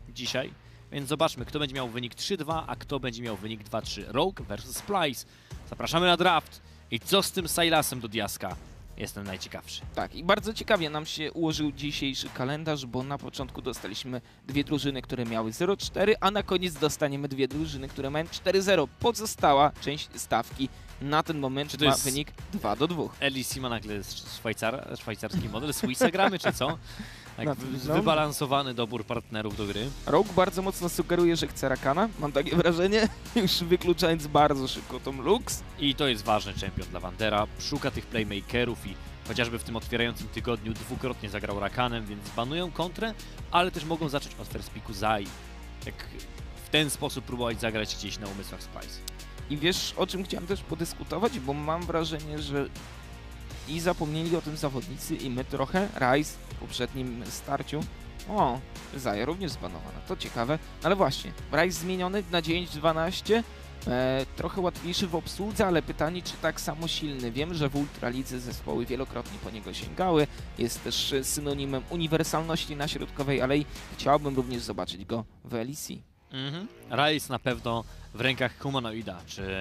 dzisiaj. Więc zobaczmy, kto będzie miał wynik 3-2, a kto będzie miał wynik 2-3. Rogue versus Splice. Zapraszamy na draft. I co z tym Sylasem do Diaska? Jestem najciekawszy. Tak, i bardzo ciekawie nam się ułożył dzisiejszy kalendarz, bo na początku dostaliśmy dwie drużyny, które miały 0-4, a na koniec dostaniemy dwie drużyny, które mają 4-0. Pozostała część stawki na ten moment ma wynik 2-2. LEC ma nagle szwajcarski model, Swissa gramy, czy co? Tak, wybalansowany dobór partnerów do gry. Rogue bardzo mocno sugeruje, że chce Rakana, mam takie wrażenie, już wykluczając bardzo szybko tą Lux. I to jest ważny czempion dla Wandera, szuka tych playmakerów i chociażby w tym otwierającym tygodniu dwukrotnie zagrał Rakanem, więc banują kontrę, ale też mogą zacząć od first picku Zai. Tak w ten sposób próbować zagrać gdzieś na umysłach Splice. I wiesz, o czym chciałem też podyskutować, bo mam wrażenie, że i zapomnieli o tym zawodnicy i my trochę. Ryze w poprzednim starciu. O, Zaya również zbanowana, to ciekawe. Ale właśnie, Ryze zmieniony na 9-12. Trochę łatwiejszy w obsłudze, ale pytanie, czy tak samo silny. Wiem, że w Ultralidze zespoły wielokrotnie po niego sięgały. Jest też synonimem uniwersalności na środkowej, ale chciałbym również zobaczyć go w LEC. Ryze na pewno w rękach Humanoida,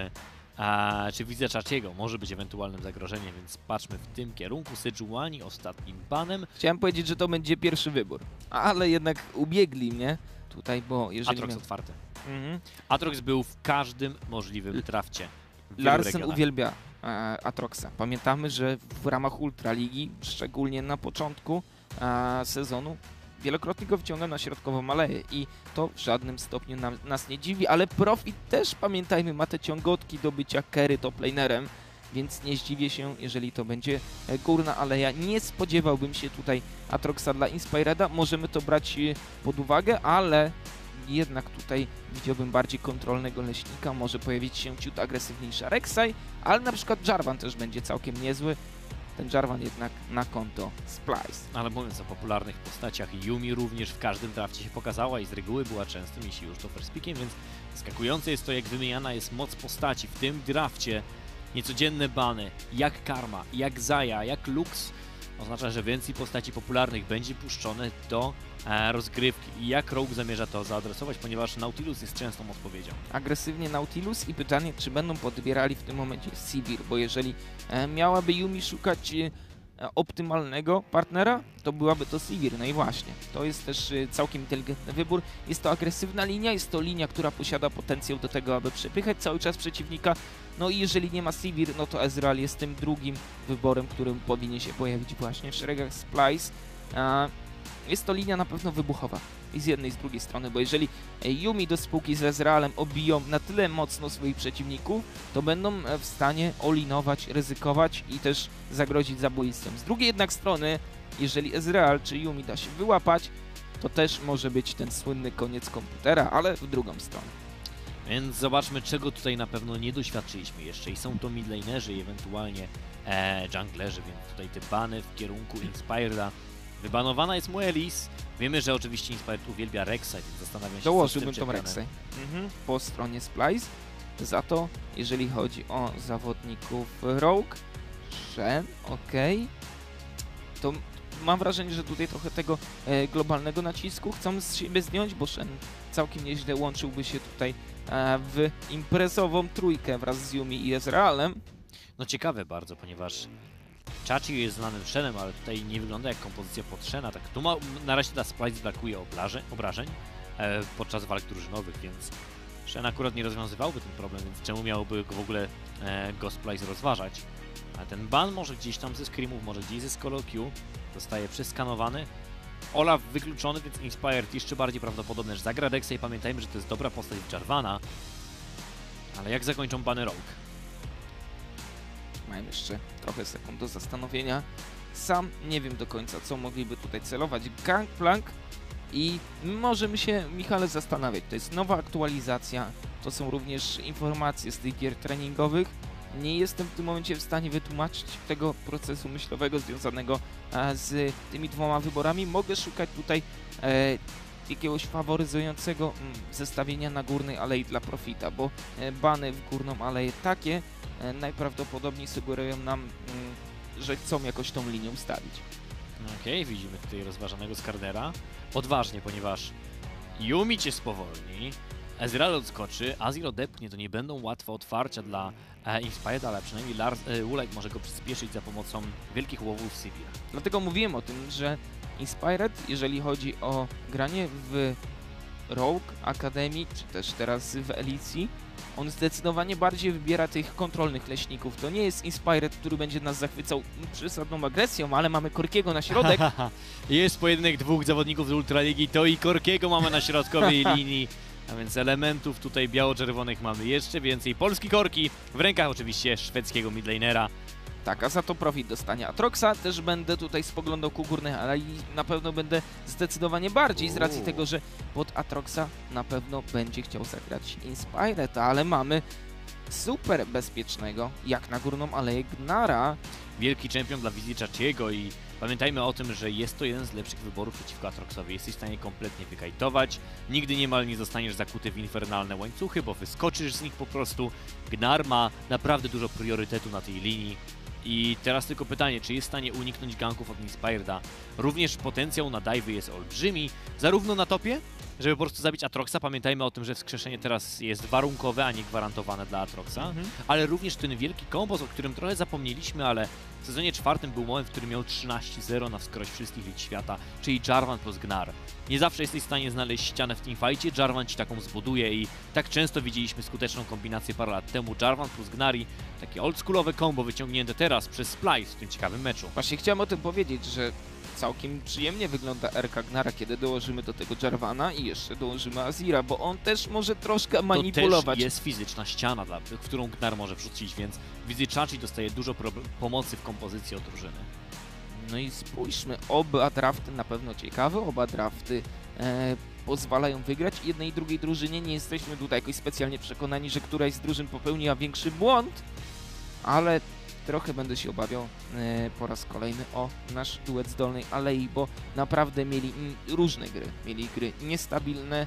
czy widzę Chachiego może być ewentualnym zagrożeniem, więc patrzmy w tym kierunku. Sejuani ostatnim banem. Chciałem powiedzieć, że to będzie pierwszy wybór, ale jednak ubiegli mnie tutaj, bo jeżeli... Atrox otwarty. Atrox był w każdym możliwym drafcie. Larsen uwielbia Atroxa. Pamiętamy, że w ramach Ultraligi, szczególnie na początku sezonu, wielokrotnie go wciąga na środkową aleję i to w żadnym stopniu nas nie dziwi, ale Profit też, pamiętajmy, ma te ciągotki do bycia carry top lanerem, więc nie zdziwię się, jeżeli to będzie górna aleja. Nie spodziewałbym się tutaj Atroxa dla Inspireda, możemy to brać pod uwagę, ale jednak tutaj widziałbym bardziej kontrolnego leśnika, może pojawić się ciut agresywniejsza Rek'Sai, ale na przykład Jarvan też będzie całkiem niezły. Ten Jarvan jednak na konto Splice. Ale mówiąc o popularnych postaciach, Yumi również w każdym drafcie się pokazała i z reguły była częstym, jeśli już to first pickiem, więc zaskakujące jest to, jak wymieniana jest moc postaci w tym drafcie. Niecodzienne bany, jak Karma, jak Zaya, jak Lux, oznacza, że więcej postaci popularnych będzie puszczone do rozgrywki. I jak Rogue zamierza to zaadresować, ponieważ Nautilus jest częstą odpowiedzią. Agresywnie Nautilus i pytanie, czy będą podbierali w tym momencie Sivir, bo jeżeli miałaby Yumi szukać optymalnego partnera, to byłaby to Sivir. No i właśnie, to jest też całkiem inteligentny wybór. Jest to agresywna linia, jest to linia, która posiada potencjał do tego, aby przepychać cały czas przeciwnika. No i jeżeli nie ma Sivir, no to Ezreal jest tym drugim wyborem, którym powinien się pojawić właśnie w szeregach Splice. Jest to linia na pewno wybuchowa i z jednej i z drugiej strony, bo jeżeli Yumi do spółki z Ezrealem obiją na tyle mocno swoich przeciwników, to będą w stanie olinować, ryzykować i też zagrozić zabójstwem. Z drugiej jednak strony, jeżeli Ezreal czy Yumi da się wyłapać, to też może być ten słynny koniec komputera, ale w drugą stronę. Więc zobaczmy, czego tutaj na pewno nie doświadczyliśmy jeszcze i są to midlanerzy i ewentualnie junglerzy, więc tutaj te bany w kierunku Inspireda. Wybanowana jest mu Elise. Wiemy, że oczywiście Inspired uwielbia Rek'Sai, więc zastanawiam się, dołożyłbym tą Rek'Sai po stronie Splice. Za to, jeżeli chodzi o zawodników Rogue, Shen, to mam wrażenie, że tutaj trochę tego globalnego nacisku chcą z siebie zdjąć, bo Shen całkiem nieźle łączyłby się tutaj w imprezową trójkę wraz z Yumi i Ezrealem. No ciekawe bardzo, ponieważ Chachi jest znanym Shenem, ale tutaj nie wygląda jak kompozycja pod Shena. Tak, tu na razie ta Splice brakuje obrażeń podczas walk drużynowych, więc Shen akurat nie rozwiązywałby ten problem, więc czemu miałoby go w ogóle go Splice rozważać? A ten ban może gdzieś tam ze screamów, może gdzieś ze solo Q zostaje przeskanowany. Olaf wykluczony, więc Inspired jeszcze bardziej prawdopodobne, że zagra Rek'Sai. Pamiętajmy, że to jest dobra postać Jarvana, ale jak zakończą bany Rogue? Mają jeszcze trochę sekund do zastanowienia. Sam nie wiem do końca, co mogliby tutaj celować. Gangplank i możemy się, Michale, zastanawiać. To jest nowa aktualizacja, to są również informacje z tych gier treningowych. Nie jestem w tym momencie w stanie wytłumaczyć tego procesu myślowego związanego z tymi dwoma wyborami. Mogę szukać tutaj jakiegoś faworyzującego zestawienia na górnej alei dla Profita, bo bany w górną aleję takie najprawdopodobniej sugerują nam, że chcą jakoś tą linią stawić. Okej, widzimy tutaj rozważanego Skardera. Odważnie, ponieważ Yumi cię spowolni, Ezreal odskoczy, Azir odepchnie, to nie będą łatwe otwarcia dla Inspired, ale przynajmniej Ulek może go przyspieszyć za pomocą wielkich łowów Sivir. Dlatego mówiłem o tym, że Inspired, jeżeli chodzi o granie w Rogue, Academy, czy też teraz w Elicji, on zdecydowanie bardziej wybiera tych kontrolnych leśników. To nie jest Inspired, który będzie nas zachwycał przesadną agresją, ale mamy Korkiego na środek. Jest pojedynek dwóch zawodników z Ultraligi, to i Korkiego mamy na środkowej linii. A więc elementów tutaj biało-czerwonych mamy jeszcze więcej. Polski Korki, w rękach oczywiście szwedzkiego midlanera. Tak, a za to profit dostanie Atroxa. Też będę tutaj spoglądał ku górnej, ale i na pewno będę zdecydowanie bardziej z racji tego, że pod Atroxa na pewno będzie chciał zagrać Inspired, ale mamy super bezpiecznego, jak na górną aleję Gnara. Wielki czempion dla wizji Chachiego i pamiętajmy o tym, że jest to jeden z lepszych wyborów przeciwko Atroxowi. Jesteś w stanie kompletnie wykajtować, nigdy niemal nie zostaniesz zakuty w infernalne łańcuchy, bo wyskoczysz z nich po prostu. Gnar ma naprawdę dużo priorytetu na tej linii. I teraz tylko pytanie, czy jest w stanie uniknąć ganków od Inspireda? Również potencjał na dive'y jest olbrzymi, zarówno na topie, żeby po prostu zabić Atroxa. Pamiętajmy o tym, że wskrzeszenie teraz jest warunkowe, a nie gwarantowane dla Atroxa, ale również ten wielki kombos, o którym trochę zapomnieliśmy, ale w sezonie 4 był moment, w którym miał 13-0 na wskroś wszystkich lig świata, czyli Jarvan plus Gnar. Nie zawsze jesteś w stanie znaleźć ścianę w teamfightie, Jarvan ci taką zbuduje i tak często widzieliśmy skuteczną kombinację parę lat temu. Jarvan plus Gnari, takie oldschoolowe combo wyciągnięte teraz przez Splice w tym ciekawym meczu. Właśnie chciałem o tym powiedzieć, że całkiem przyjemnie wygląda RK Gnara, kiedy dołożymy do tego Jarvana i jeszcze dołożymy Azira, bo on też może troszkę manipulować. To też jest fizyczna ściana, w którą Gnar może wrzucić, więc Chachi dostaje dużo pomocy w kompozycji od drużyny. No i spójrzmy, oba drafty na pewno ciekawe, oba drafty pozwalają wygrać jednej i drugiej drużynie. Nie jesteśmy tutaj jakoś specjalnie przekonani, że któraś z drużyn popełniła większy błąd, ale trochę będę się obawiał po raz kolejny o nasz duet z Dolnej Alei, bo naprawdę mieli różne gry. Mieli gry niestabilne,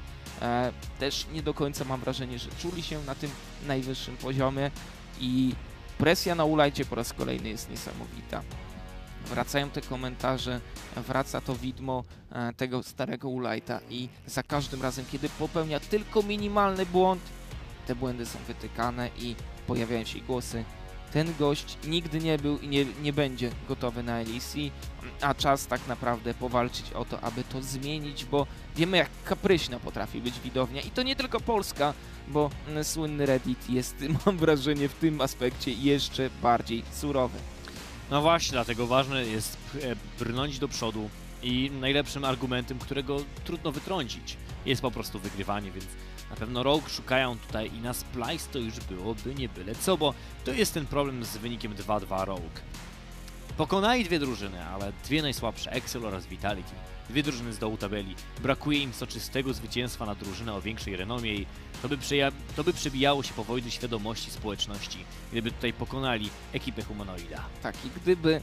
też nie do końca mam wrażenie, że czuli się na tym najwyższym poziomie i presja na Ulajcie po raz kolejny jest niesamowita. Wracają te komentarze, wraca to widmo tego starego Ulajta i za każdym razem, kiedy popełnia tylko minimalny błąd, te błędy są wytykane i pojawiają się głosy: ten gość nigdy nie był i nie będzie gotowy na LEC, a czas tak naprawdę powalczyć o to, aby to zmienić, bo wiemy, jak kapryśna potrafi być widownia i to nie tylko Polska, bo słynny Reddit jest, mam wrażenie, w tym aspekcie jeszcze bardziej surowy. No właśnie, dlatego ważne jest brnąć do przodu i najlepszym argumentem, którego trudno wytrącić, jest po prostu wygrywanie, więc na pewno Rogue szukają tutaj i na Splice to już byłoby nie byle co, bo to jest ten problem z wynikiem 2-2 Rogue. Pokonali dwie drużyny, ale dwie najsłabsze, Excel oraz Vitality. Dwie drużyny z dołu tabeli. Brakuje im soczystego zwycięstwa na drużynę o większej renomie i to by przebijało się powoli do świadomości społeczności, gdyby tutaj pokonali ekipę Humanoida. Tak, i gdyby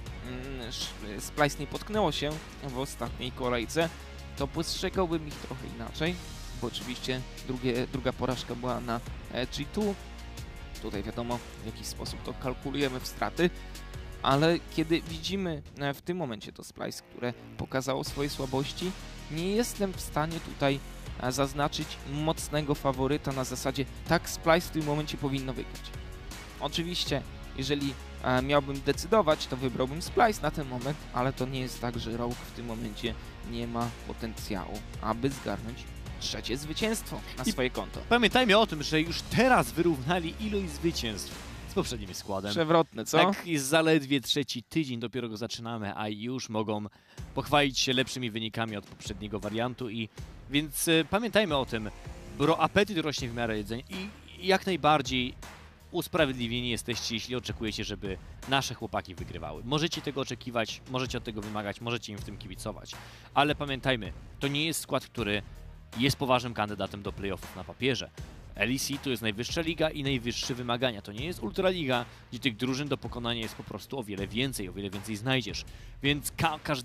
Splice nie potknęło się w ostatniej kolejce, to postrzegałbym ich trochę inaczej, bo oczywiście druga porażka była na G2. Tutaj wiadomo, w jaki sposób to kalkulujemy w straty, ale kiedy widzimy w tym momencie to Splice, które pokazało swoje słabości, nie jestem w stanie tutaj zaznaczyć mocnego faworyta na zasadzie tak Splice w tym momencie powinno wygrać. Oczywiście, jeżeli miałbym decydować, to wybrałbym Splice na ten moment, ale to nie jest tak, że Rogue w tym momencie nie ma potencjału, aby zgarnąć trzecie zwycięstwo na swoje konto. Pamiętajmy o tym, że już teraz wyrównali ilość zwycięstw z poprzednim składem. Przewrotne, co? Tak, jest zaledwie trzeci tydzień, dopiero go zaczynamy, a już mogą pochwalić się lepszymi wynikami od poprzedniego wariantu więc pamiętajmy o tym, bo apetyt rośnie w miarę jedzenia i jak najbardziej usprawiedliwieni jesteście, jeśli oczekujecie, żeby nasze chłopaki wygrywały. Możecie tego oczekiwać, możecie od tego wymagać, możecie im w tym kibicować, ale pamiętajmy, to nie jest skład, który jest poważnym kandydatem do playoffów na papierze. LEC to jest najwyższa liga i najwyższe wymagania. To nie jest Ultraliga, gdzie tych drużyn do pokonania jest po prostu o wiele więcej znajdziesz. Więc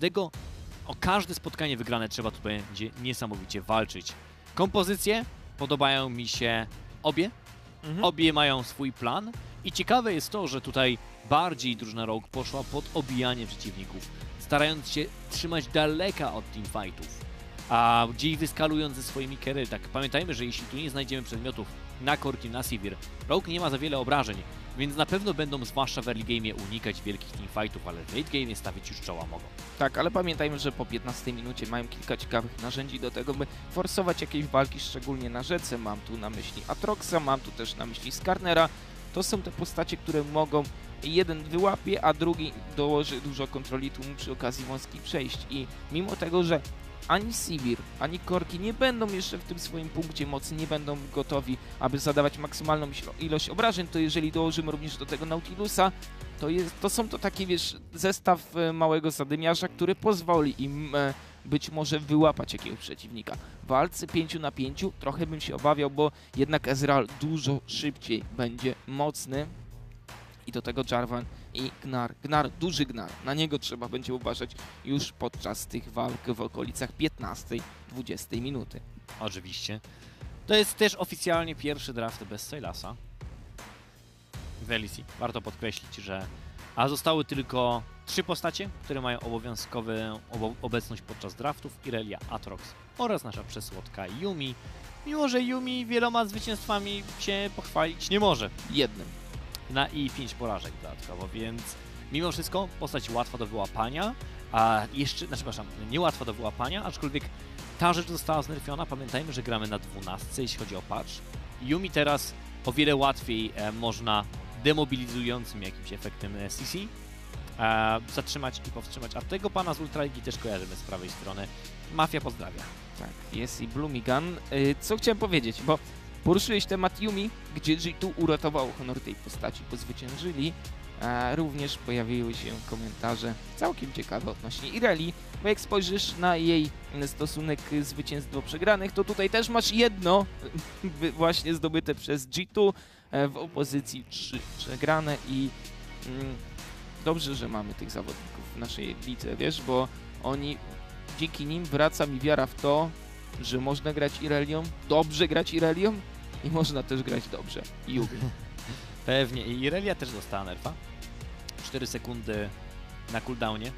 o każde spotkanie wygrane trzeba tu będzie niesamowicie walczyć. Kompozycje podobają mi się obie. Obie mają swój plan i ciekawe jest to, że tutaj bardziej drużyna Rogue poszła pod obijanie przeciwników, starając się trzymać daleka od teamfightów. a gdzieś wyskalując ze swoimi carry. Tak, pamiętajmy, że jeśli tu nie znajdziemy przedmiotów na Corki, na Sivir, Rogue nie ma za wiele obrażeń, więc na pewno będą, zwłaszcza w early game'ie, unikać wielkich teamfightów, ale w late game'ie stawić już czoła mogą. Tak, ale pamiętajmy, że po 15 minucie mają kilka ciekawych narzędzi do tego, by forsować jakieś walki, szczególnie na rzece. Mam tu na myśli Atroxa, mam tu też na myśli Skarnera. To są te postacie, które mogą, jeden wyłapie, a drugi dołoży dużo kontroli tłumu przy okazji wąskich przejść. I mimo tego, że ani Sivir, ani Corki nie będą jeszcze w tym swoim punkcie mocy, nie będą gotowi, aby zadawać maksymalną ilość obrażeń, to jeżeli dołożymy również do tego Nautilusa, to są to taki, wiesz, zestaw małego zadymiarza, który pozwoli im być może wyłapać jakiegoś przeciwnika. W walce 5 na 5 trochę bym się obawiał, bo jednak Ezreal dużo szybciej będzie mocny. I do tego Jarvan i Gnar, duży Gnar. Na niego trzeba będzie uważać już podczas tych walk w okolicach 15-20 minuty. Oczywiście. To jest też oficjalnie pierwszy draft bez Sylasa w LEC. Warto podkreślić, że zostały tylko 3 postacie, które mają obowiązkową obecność podczas draftów: Irelia, Atrox oraz nasza przesłodka Yuumi. Mimo że Yuumi wieloma zwycięstwami się pochwalić nie może. Jednym. I 5 porażek dodatkowo, więc mimo wszystko postać łatwa do wyłapania, a jeszcze, przepraszam, niełatwa do wyłapania, aczkolwiek ta rzecz została znerfiona. Pamiętajmy, że gramy na 12, jeśli chodzi o patch. Yuumi teraz o wiele łatwiej można demobilizującym jakimś efektem CC zatrzymać i powstrzymać, a tego pana z Ultraligi też kojarzymy z prawej strony. Mafia pozdrawia. Tak, jest i Blumigan. Co chciałem powiedzieć, bo poruszyłeś temat Yuumi, gdzie G2 uratował honor tej postaci, bo zwyciężyli. Również pojawiły się komentarze całkiem ciekawe odnośnie Irelia, bo jak spojrzysz na jej stosunek zwycięstw do przegranych, to tutaj też masz jedno właśnie zdobyte przez G2 w opozycji 3 przegrane i dobrze, że mamy tych zawodników w naszej lidze, wiesz, bo dzięki nim wraca mi wiara w to, że można grać Irelią, dobrze grać Irelią i można też grać dobrze Yuumi. Pewnie. I Irelia też dostała nerfa. 4 sekundy na cooldownie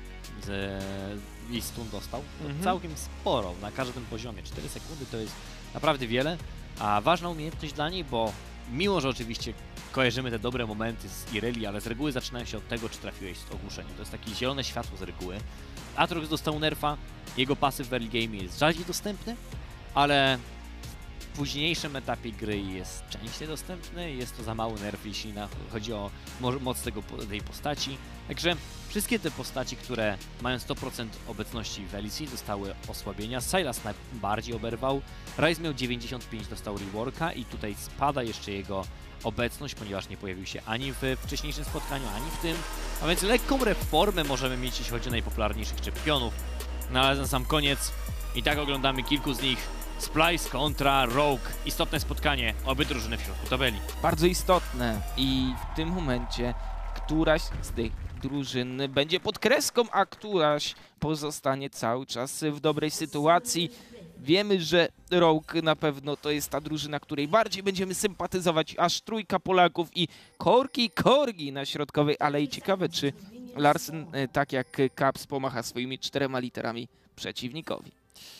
i stun dostał. Całkiem sporo na każdym poziomie. 4 sekundy to jest naprawdę wiele, a ważna umiejętność dla niej, bo mimo że oczywiście kojarzymy te dobre momenty z Irelii, ale z reguły zaczynają się od tego, czy trafiłeś z ogłuszeniem. To jest takie zielone światło z reguły. Atrox dostał nerfa, jego pasyw w early game jest rzadziej dostępny, ale w późniejszym etapie gry jest częściej dostępny. Jest to za mały nerf, jeśli chodzi o moc tej postaci. Także wszystkie te postaci, które mają 100% obecności w LEC, dostały osłabienia. Sylas najbardziej oberwał. Ryze miał 95, dostał reworka i tutaj spada jeszcze jego obecność, ponieważ nie pojawił się ani w wcześniejszym spotkaniu, ani w tym. A więc lekką reformę możemy mieć, jeśli chodzi o najpopularniejszych czempionów. No ale na sam koniec i tak oglądamy kilku z nich. Splice kontra Rogue. Istotne spotkanie, obie drużyny w środku tabeli. Bardzo istotne i w tym momencie któraś z tych drużyn będzie pod kreską, a któraś pozostanie cały czas w dobrej sytuacji. Wiemy, że Rogue na pewno to jest ta drużyna, której bardziej będziemy sympatyzować, aż 3 Polaków i Corgi na środkowej alei. Ciekawe, czy Larsen, tak jak Caps, pomacha swoimi 4 literami przeciwnikowi.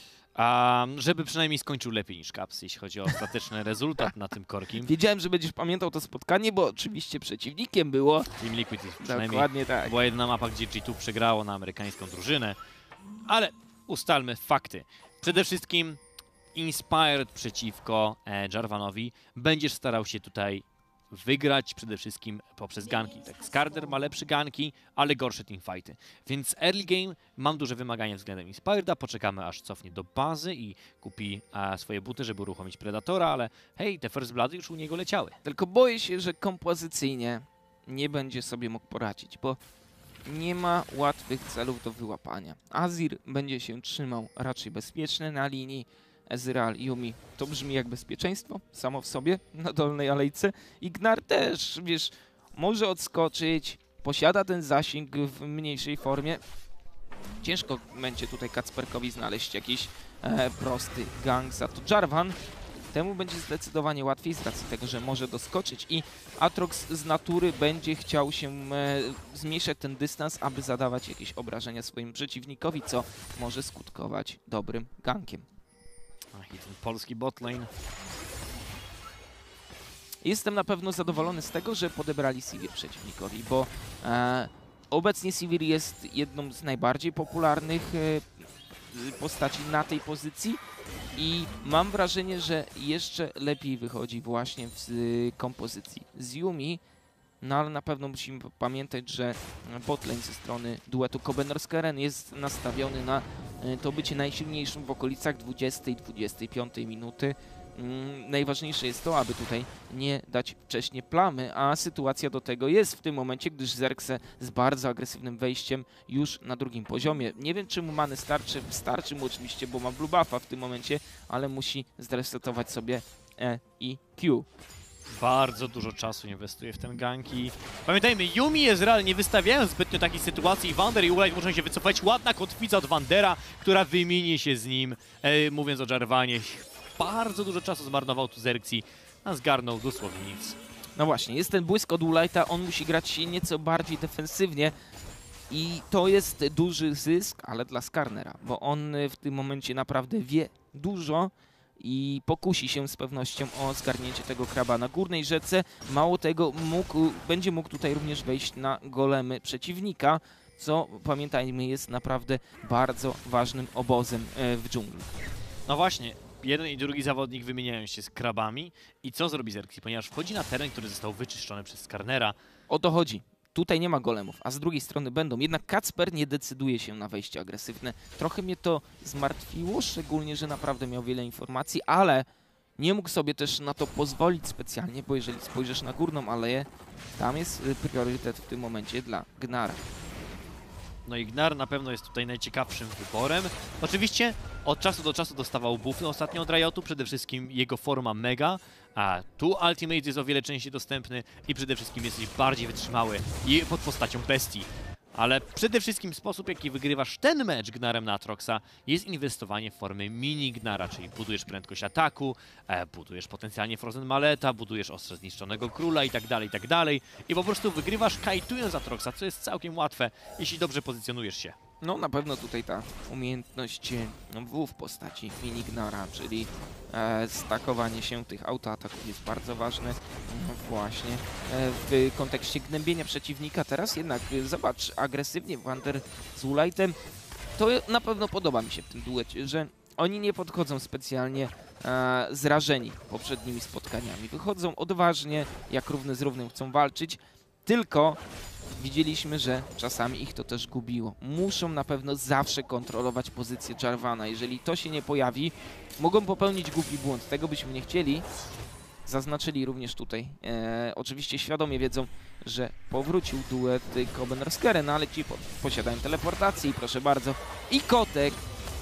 Żeby przynajmniej skończył lepiej niż Caps, jeśli chodzi o ostateczny rezultat na tym Corkim. Wiedziałem, że będziesz pamiętał to spotkanie, bo oczywiście przeciwnikiem było Team Liquid, przynajmniej dokładnie tak. Była jedna mapa, gdzie G2 przegrało na amerykańską drużynę, ale ustalmy fakty. Przede wszystkim Inspired przeciwko Jarvanowi. Będziesz starał się tutaj wygrać przede wszystkim poprzez ganki. Tak, Skarner ma lepsze ganki, ale gorsze teamfighty. Więc early game mam duże wymagania względem Inspireda. Poczekamy, aż cofnie do bazy i kupi swoje buty, żeby uruchomić Predatora, ale hej, te First Bloody już u niego leciały. Tylko boję się, że kompozycyjnie nie będzie sobie mógł poradzić, bo nie ma łatwych celów do wyłapania. Azir będzie się trzymał raczej bezpieczny na linii. Ezreal, Yuumi, to brzmi jak bezpieczeństwo samo w sobie na dolnej alejce. I Gnar też, wiesz, może odskoczyć, posiada ten zasięg w mniejszej formie. Ciężko będzie tutaj Kacperkowi znaleźć jakiś prosty gang, za to Jarvan temu będzie zdecydowanie łatwiej z racji tego, że może doskoczyć i Aatrox z natury będzie chciał się zmniejszać ten dystans, aby zadawać jakieś obrażenia swoim przeciwnikowi, co może skutkować dobrym gankiem. Ach, i ten polski botlane. Jestem na pewno zadowolony z tego, że podebrali Sivir przeciwnikowi, bo obecnie Sivir jest jedną z najbardziej popularnych postaci na tej pozycji i mam wrażenie, że jeszcze lepiej wychodzi właśnie w kompozycji z Yumi, no ale na pewno musimy pamiętać, że botlane ze strony duetu Coben-Skeren jest nastawiony na to bycie najsilniejszym w okolicach 20-25 minuty. Najważniejsze jest to, aby tutaj nie dać wcześniej plamy, a sytuacja do tego jest w tym momencie, gdyż Xerxe z bardzo agresywnym wejściem już na drugim poziomie. Nie wiem, czy mu many starczy mu oczywiście, bo ma blue buffa w tym momencie, ale musi zresetować sobie E i Q. Bardzo dużo czasu inwestuje w ten gank i pamiętajmy, Yumi i Ezreal nie wystawiają zbytnio takiej sytuacji. Wander i Ulite muszą się wycofać. Ładna kotwica od Wandera, która wymieni się z nim, mówiąc o Jarvanie. Bardzo dużo czasu zmarnował tu Xerxes, a zgarnął dosłownie nic. No właśnie, jest ten błysk od Ulite'a, on musi grać nieco bardziej defensywnie i to jest duży zysk, ale dla Skarnera, bo on w tym momencie naprawdę wie dużo i pokusi się z pewnością o zgarnięcie tego kraba na górnej rzece. Mało tego, będzie mógł tutaj również wejść na golemy przeciwnika, co pamiętajmy jest naprawdę bardzo ważnym obozem w dżungli. No właśnie, jeden i drugi zawodnik wymieniają się z krabami i co zrobi Xerxes, ponieważ wchodzi na teren, który został wyczyszczony przez Skarnera. O to chodzi. Tutaj nie ma golemów, a z drugiej strony będą. Jednak Kacper nie decyduje się na wejście agresywne. Trochę mnie to zmartwiło, szczególnie, że naprawdę miał wiele informacji, ale nie mógł sobie też na to pozwolić specjalnie, bo jeżeli spojrzysz na górną aleję, tam jest priorytet w tym momencie dla Gnara. No i Gnar na pewno jest tutaj najciekawszym wyborem. Oczywiście od czasu do czasu dostawał buffy ostatnio od Riotu, przede wszystkim jego forma Mega, a tu Ultimate jest o wiele częściej dostępny i przede wszystkim jesteś bardziej wytrzymały i pod postacią bestii. Ale przede wszystkim sposób, jaki wygrywasz ten mecz Gnarem na Aatroxa, jest inwestowanie w formy mini Gnara, czyli budujesz prędkość ataku, budujesz potencjalnie Frozen Maleta, budujesz ostrze zniszczonego króla i tak dalej, i po prostu wygrywasz kajtując Aatroxa, co jest całkiem łatwe, jeśli dobrze pozycjonujesz się. No na pewno tutaj ta umiejętność w postaci mini Gnara, czyli stakowanie się tych autoataków jest bardzo ważne właśnie w kontekście gnębienia przeciwnika. Teraz jednak zobacz, agresywnie Wander z Ulite'em, to na pewno podoba mi się w tym duecie, że oni nie podchodzą specjalnie zrażeni poprzednimi spotkaniami. Wychodzą odważnie, jak równy z równym chcą walczyć, tylko widzieliśmy, że czasami ich to też gubiło. Muszą na pewno zawsze kontrolować pozycję Jarvana. Jeżeli to się nie pojawi, mogą popełnić głupi błąd. Tego byśmy nie chcieli. Zaznaczyli również tutaj. Oczywiście świadomie wiedzą, że powrócił duet Coben-Skeren, ale ci posiadają teleportację i proszę bardzo. I Kotek,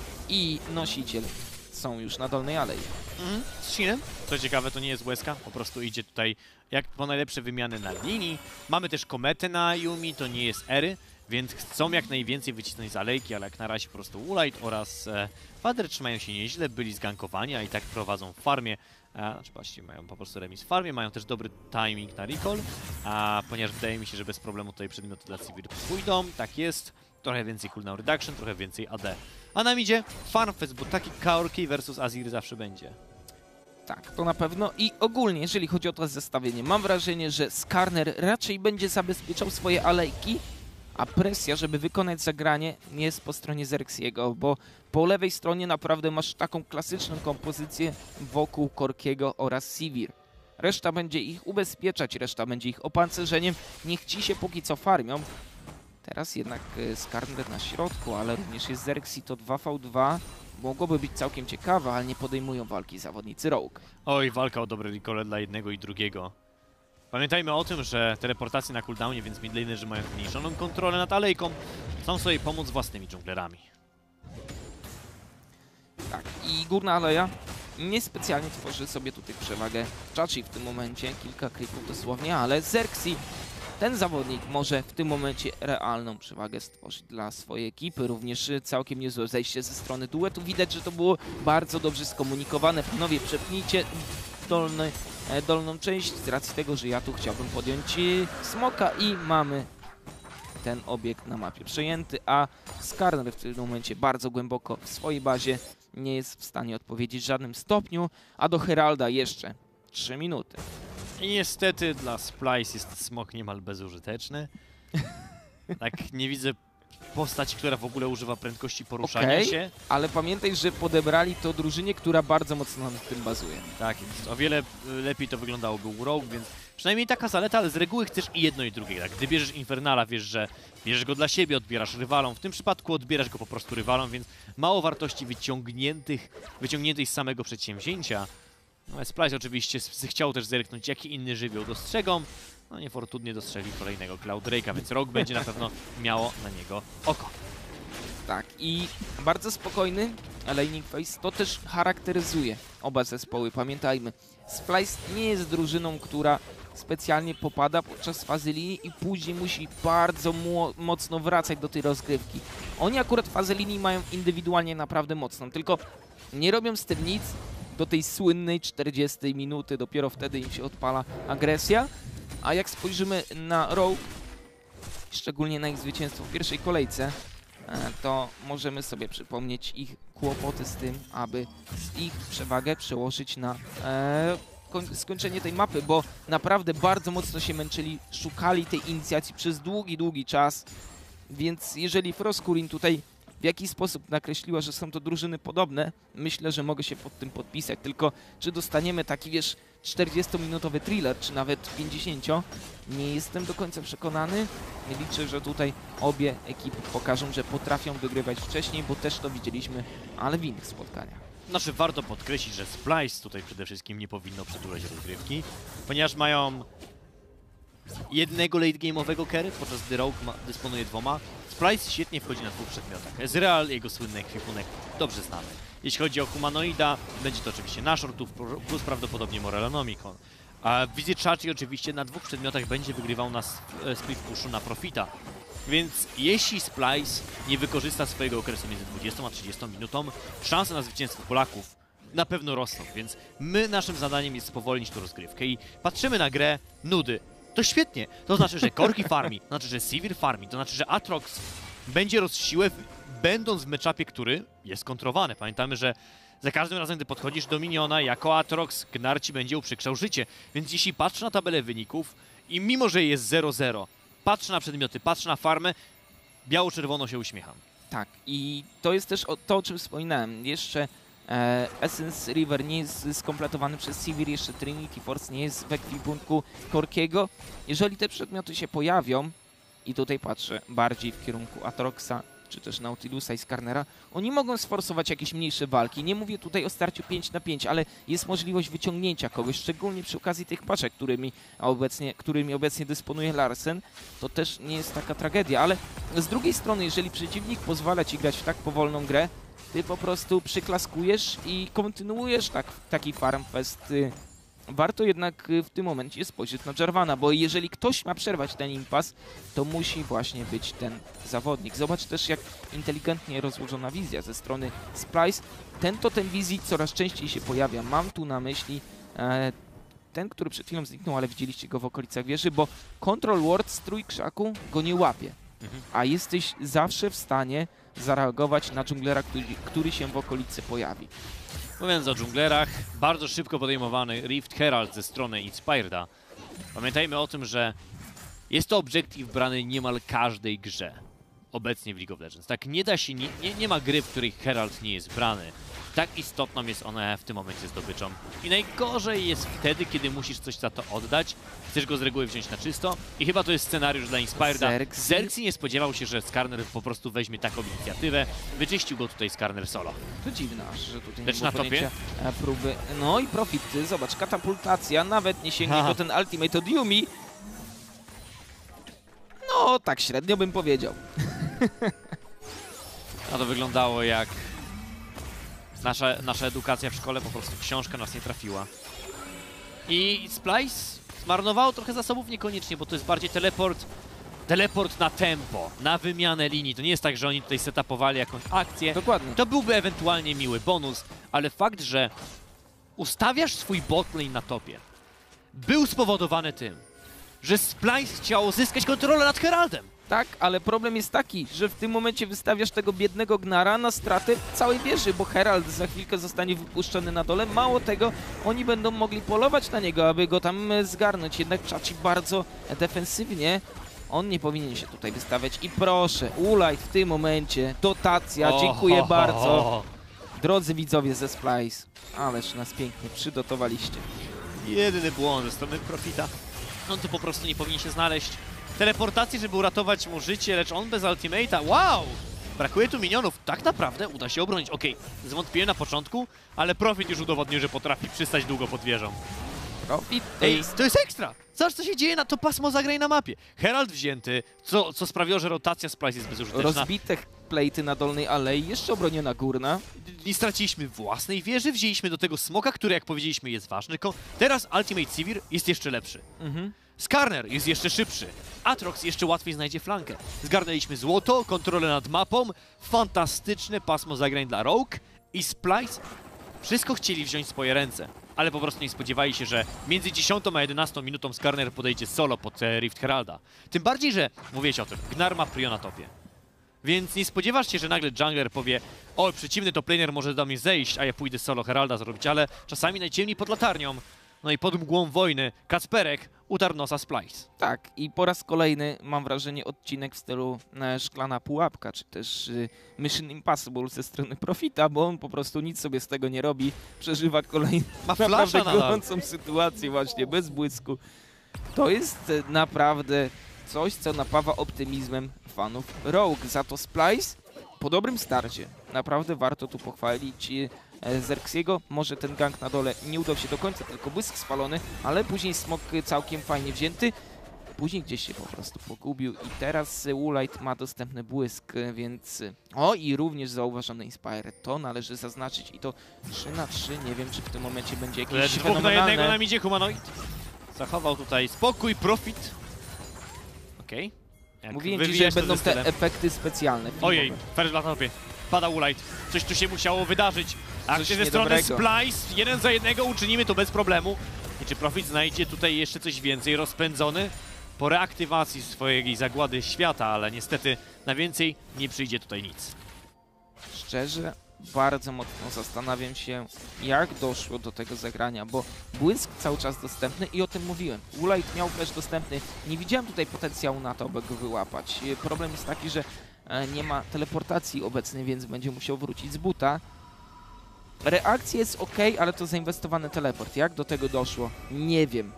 i Nosiciel są już na dolnej alei. Z Shinem. Co ciekawe, to nie jest łezka, po prostu idzie tutaj jak po najlepsze wymiany na linii. Mamy też kometę na Yumi, to nie jest Ery, więc chcą jak najwięcej wycisnąć z alejki, ale jak na razie po prostu Ulite oraz Wander trzymają się nieźle, byli zgankowani, a i tak prowadzą w farmie. Znaczy właściwie mają po prostu remis w farmie, mają też dobry timing na recall, ponieważ wydaje mi się, że bez problemu tutaj przedmioty dla Sivir pójdą, tak jest. Trochę więcej cooldown reduction, trochę więcej AD. A nam idzie Farmfest, bo taki Kaorki versus Azir zawsze będzie. Tak, to na pewno. I ogólnie, jeżeli chodzi o to zestawienie, mam wrażenie, że Skarner raczej będzie zabezpieczał swoje alejki, a presja, żeby wykonać zagranie, nie jest po stronie Xerxesiego, bo po lewej stronie naprawdę masz taką klasyczną kompozycję wokół Korkiego oraz Sivir. Reszta będzie ich ubezpieczać, reszta będzie ich opancerzeniem. Niech ci się póki co farmią. Teraz jednak Skarner na środku, ale również jest Xerxes, to 2v2. Mogłoby być całkiem ciekawe, ale nie podejmują walki zawodnicy Rogue. Oj, walka o dobre recall dla jednego i drugiego. Pamiętajmy o tym, że teleportacje na cooldownie, więc midlanerzy mają zmniejszoną kontrolę nad alejką. Chcą sobie pomóc własnymi dżunglerami. Tak, i górna aleja niespecjalnie tworzy sobie tutaj przewagę. Chachi w tym momencie, kilka creepów dosłownie, ale Xerxes ten zawodnik może w tym momencie realną przewagę stworzyć dla swojej ekipy. Również całkiem niezłe zejście ze strony duetu. Widać, że to było bardzo dobrze skomunikowane. Panowie, przepnijcie dolną część z racji tego, że ja tu chciałbym podjąć smoka i mamy ten obiekt na mapie przejęty, a Skarner w tym momencie bardzo głęboko w swojej bazie nie jest w stanie odpowiedzieć w żadnym stopniu, a do Heralda jeszcze 3 minuty. I niestety dla Splyce jest smok niemal bezużyteczny. Tak, nie widzę postaci, która w ogóle używa prędkości poruszania się. Ale pamiętaj, że podebrali to drużynie, która bardzo mocno na tym bazuje. Tak jest. O wiele lepiej to wyglądałoby u Rogue, więc przynajmniej taka zaleta, ale z reguły chcesz i jedno i drugie. Tak? Gdy bierzesz Infernala, wiesz, że bierzesz go dla siebie, odbierasz rywalom. W tym przypadku odbierasz go po prostu rywalom, więc mało wartości wyciągniętych z samego przedsięwzięcia. No, Splyce oczywiście chciał też zerknąć, jaki inny żywioł dostrzegą. No niefortunnie dostrzegli kolejnego Cloud Drake'a, więc Rogue będzie na pewno miało na niego oko. Tak, i bardzo spokojny laning phase to też charakteryzuje oba zespoły. Pamiętajmy, Splyce nie jest drużyną, która specjalnie popada podczas fazy linii i później musi bardzo mocno wracać do tej rozgrywki. Oni akurat fazę linii mają indywidualnie naprawdę mocną, tylko nie robią z tym nic do tej słynnej 40 minuty, dopiero wtedy im się odpala agresja. A jak spojrzymy na Rogue, szczególnie na ich zwycięstwo w pierwszej kolejce, to możemy sobie przypomnieć ich kłopoty z tym, aby ich przewagę przełożyć na skończenie tej mapy, bo naprawdę bardzo mocno się męczyli, szukali tej inicjacji przez długi czas, więc jeżeli Froskurin tutaj w jakiś sposób nakreśliła, że są to drużyny podobne, myślę, że mogę się pod tym podpisać. Tylko czy dostaniemy taki, wiesz, 40-minutowy thriller, czy nawet 50, nie jestem do końca przekonany. Liczę, że tutaj obie ekipy pokażą, że potrafią wygrywać wcześniej, bo też to widzieliśmy, ale w innych spotkaniach. Znaczy warto podkreślić, że Splyce tutaj przede wszystkim nie powinno przedłużać rozgrywki, ponieważ mają jednego late game'owego carry, podczas gdy Rogue dysponuje 2. Splyce świetnie wchodzi na 2 przedmiotach. Ezreal, jego słynny ekwipunek, dobrze znamy. Jeśli chodzi o humanoida, będzie to oczywiście Nashortów plus prawdopodobnie Morellonomicon. A Visit Chachi oczywiście na 2 przedmiotach będzie wygrywał na split pushu na Profita. Więc jeśli Splyce nie wykorzysta swojego okresu między 20 a 30 minutą, szanse na zwycięstwo Polaków na pewno rosną, więc naszym zadaniem jest spowolnić tę rozgrywkę i patrzymy na grę nudy. To świetnie, to znaczy, że Corki farmi, to znaczy, że Sivir farmi, to znaczy, że Aatrox będzie rozsiłę, będąc w meczapie, który jest kontrowany. Pamiętamy, że za każdym razem, gdy podchodzisz do miniona, jako Aatrox, Gnar ci będzie uprzykrzał życie. Więc jeśli patrzę na tabelę wyników i mimo, że jest 0-0, patrzę na przedmioty, patrzę na farmę, biało-czerwono się uśmiecham. Tak, i to jest też to, o czym wspominałem. Jeszcze Essence River nie jest skompletowany przez Sivir, jeszcze Trinity Force nie jest w ekwipunku Corkiego. Jeżeli te przedmioty się pojawią, i tutaj patrzę bardziej w kierunku Aatroxa, czy też Nautilusa i Skarnera, oni mogą sforsować jakieś mniejsze walki. Nie mówię tutaj o starciu 5 na 5, ale jest możliwość wyciągnięcia kogoś, szczególnie przy okazji tych paczek, którymi obecnie dysponuje Larsen. To też nie jest taka tragedia, ale z drugiej strony, jeżeli przeciwnik pozwala ci grać w tak powolną grę, ty po prostu przyklaskujesz i kontynuujesz taki farm fest. Warto jednak w tym momencie spojrzeć na Jarvana, bo jeżeli ktoś ma przerwać ten impas, to musi właśnie być ten zawodnik. Zobacz też, jak inteligentnie rozłożona wizja ze strony Splyce. Ten totem wizji coraz częściej się pojawia. Mam tu na myśli ten, który przed chwilą zniknął, ale widzieliście go w okolicach wieży, bo Control Ward z trójkrzaku go nie łapie. A jesteś zawsze w stanie zareagować na dżunglera, który się w okolicy pojawi. Mówiąc o dżunglerach, bardzo szybko podejmowany Rift Herald ze strony Inspireda. Pamiętajmy o tym, że jest to obiektyw brany niemal każdej grze obecnie w League of Legends. Tak, nie da się, nie ma gry, w której Herald nie jest brany. Tak istotną jest ona w tym momencie zdobyczą. I najgorzej jest wtedy, kiedy musisz coś za to oddać, chcesz go z reguły wziąć na czysto i chyba to jest scenariusz dla Inspireda. Xerxes nie spodziewał się, że Skarner po prostu weźmie taką inicjatywę. Wyczyścił go tutaj Skarner solo. To dziwne, że tutaj lecz nie na było topie próby. No i Profit, zobacz, katapultacja, nawet nie sięgnie po ten ultimate od Yumi. No, tak średnio bym powiedział. A to wyglądało jak nasza edukacja w szkole, po prostu książka nas nie trafiła. I Splyce zmarnowało trochę zasobów, niekoniecznie, bo to jest bardziej teleport na tempo, na wymianę linii. To nie jest tak, że oni tutaj setupowali jakąś akcję. Dokładnie. To byłby ewentualnie miły bonus, ale fakt, że ustawiasz swój botlane na topie, był spowodowany tym, że Splyce chciał zyskać kontrolę nad Heraldem. Tak, ale problem jest taki, że w tym momencie wystawiasz tego biednego Gnara na stratę całej wieży, bo Herald za chwilkę zostanie wypuszczony na dole. Mało tego, oni będą mogli polować na niego, aby go tam zgarnąć. Jednak Chachi bardzo defensywnie. On nie powinien się tutaj wystawiać. I proszę, Woolight w tym momencie, dotacja, dziękuję bardzo. Drodzy widzowie ze Splyce, ależ nas pięknie przygotowaliście. Jedyny błąd ze strony Profita. On tu po prostu nie powinien się znaleźć. Teleportacji, żeby uratować mu życie, lecz on bez ultimate'a. Wow! Brakuje tu minionów. Tak naprawdę uda się obronić. Okej, zwątpiłem na początku, ale Profit już udowodnił, że potrafi przystać długo pod wieżą. Profit To jest ekstra! Zobacz, co się dzieje na to pasmo zagraj na mapie. Herald wzięty, co sprawiło, że rotacja Splyce jest bezużyteczna. rozbite plejty na dolnej alei, jeszcze obroniona górna. Nie straciliśmy własnej wieży, wzięliśmy do tego smoka, który, jak powiedzieliśmy, jest ważny. Teraz Ultimate Sivir jest jeszcze lepszy. Skarner jest jeszcze szybszy. Atrox jeszcze łatwiej znajdzie flankę. Zgarnęliśmy złoto, kontrolę nad mapą, fantastyczne pasmo zagrań dla Rogue i Splyce. Wszystko chcieli wziąć w swoje ręce, ale po prostu nie spodziewali się, że między 10 a 11 minutą Skarner podejdzie solo pod Rift Heralda. Tym bardziej, że, mówiłeś o tym, Gnar ma Prio na topie. Więc nie spodziewasz się, że nagle jungler powie: o, przeciwny toplaner może do mnie zejść, a ja pójdę solo Heralda zrobić, ale czasami najciemniej pod latarnią, no i pod mgłą wojny, Kacperek utarł nosa Splyce. Tak, i po raz kolejny mam wrażenie odcinek w stylu szklana pułapka, czy też Mission Impossible ze strony Profita, bo on po prostu nic sobie z tego nie robi, przeżywa kolejną Ma naprawdę flasha nadal. gorącą sytuację właśnie, bez błysku. To jest naprawdę coś, co napawa optymizmem fanów Rogue. Za to Splyce po dobrym starcie. Naprawdę warto tu pochwalić Xerxiego. Może ten gank na dole nie udał się do końca, tylko błysk spalony, ale później smok całkiem fajnie wzięty. Później gdzieś się po prostu pogubił i teraz Woolight ma dostępny błysk, więc... O, i również zauważony Inspire. To należy zaznaczyć i to 3 na 3. Nie wiem, czy w tym momencie będzie jakieś Lecz dwóch na fenomenalne... jednego nam idzie humanoid. Zachował tutaj spokój, Profit. Okej. Jak Mówiłem ci, że wywijasz to będą ze te stylem. efekty specjalne. Ojej, filmowe. Ferret na topie. Pada Woolight. Coś tu się musiało wydarzyć. Akcja ze strony niedobrego. Splyce. 1 za 1 uczynimy to bez problemu. I czy Profit znajdzie tutaj jeszcze coś więcej? Rozpędzony po reaktywacji swojej zagłady świata, ale niestety na więcej nie przyjdzie tutaj nic. Szczerze, bardzo mocno zastanawiam się, jak doszło do tego zagrania, bo błysk cały czas dostępny i o tym mówiłem. Woolight miał też dostępny. Nie widziałem tutaj potencjału na to, aby go wyłapać. Problem jest taki, że nie ma teleportacji obecnej, więc będzie musiał wrócić z buta. Reakcja jest ok, ale to zainwestowany teleport. Jak do tego doszło? Nie wiem.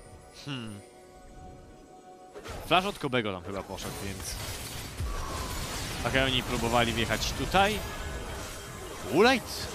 Flash od Kobego tam chyba poszedł, więc... Ok, oni próbowali wjechać tutaj. Woolight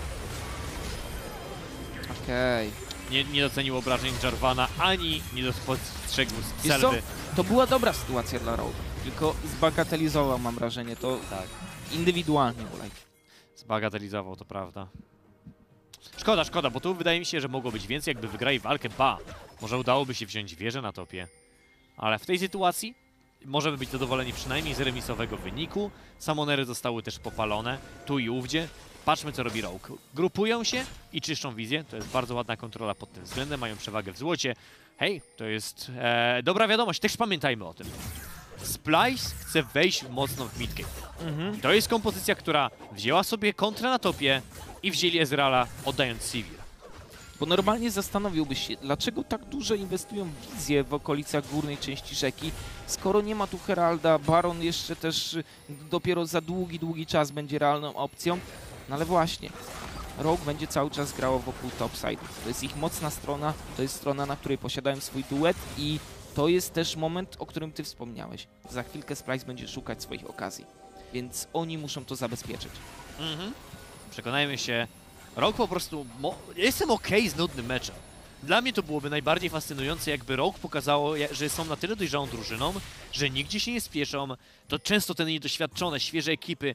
Okej. nie docenił obrażeń Jarvana, ani nie dostrzegł Wiesz co? strzelby. To była dobra sytuacja dla Rogue, tylko zbagatelizował, mam wrażenie, to Tak, indywidualnie Woolight. zbagatelizował, to prawda. Szkoda, bo tu wydaje mi się, że mogło być więcej, jakby wygrali walkę. Może udałoby się wziąć wieżę na topie. Ale w tej sytuacji możemy być zadowoleni przynajmniej z remisowego wyniku. Samonery zostały też popalone, tu i ówdzie. Patrzmy, co robi Rogue. Grupują się i czyszczą wizję. To jest bardzo ładna kontrola pod tym względem. Mają przewagę w złocie. Hej, to jest dobra wiadomość. Też pamiętajmy o tym. Splyce chce wejść mocno w midgame. To jest kompozycja, która wzięła sobie kontrę na topie i wzięli Ezreala, oddając Sivir. Bo normalnie zastanowiłbyś się, dlaczego tak dużo inwestują w wizję w okolicach górnej części rzeki, skoro nie ma tu Heralda, Baron jeszcze też dopiero za długi czas będzie realną opcją. No ale właśnie, Rogue będzie cały czas grało wokół topside. To jest ich mocna strona, to jest strona, na której posiadają swój duet i to jest też moment, o którym ty wspomniałeś. Za chwilkę Splyce będzie szukać swoich okazji, więc oni muszą to zabezpieczyć. Przekonajmy się, Rogue po prostu... Jestem okej z nudnym meczem. Dla mnie to byłoby najbardziej fascynujące, jakby Rogue pokazało, że są na tyle dojrzałą drużyną, że nigdzie się nie spieszą. To często te niedoświadczone, świeże ekipy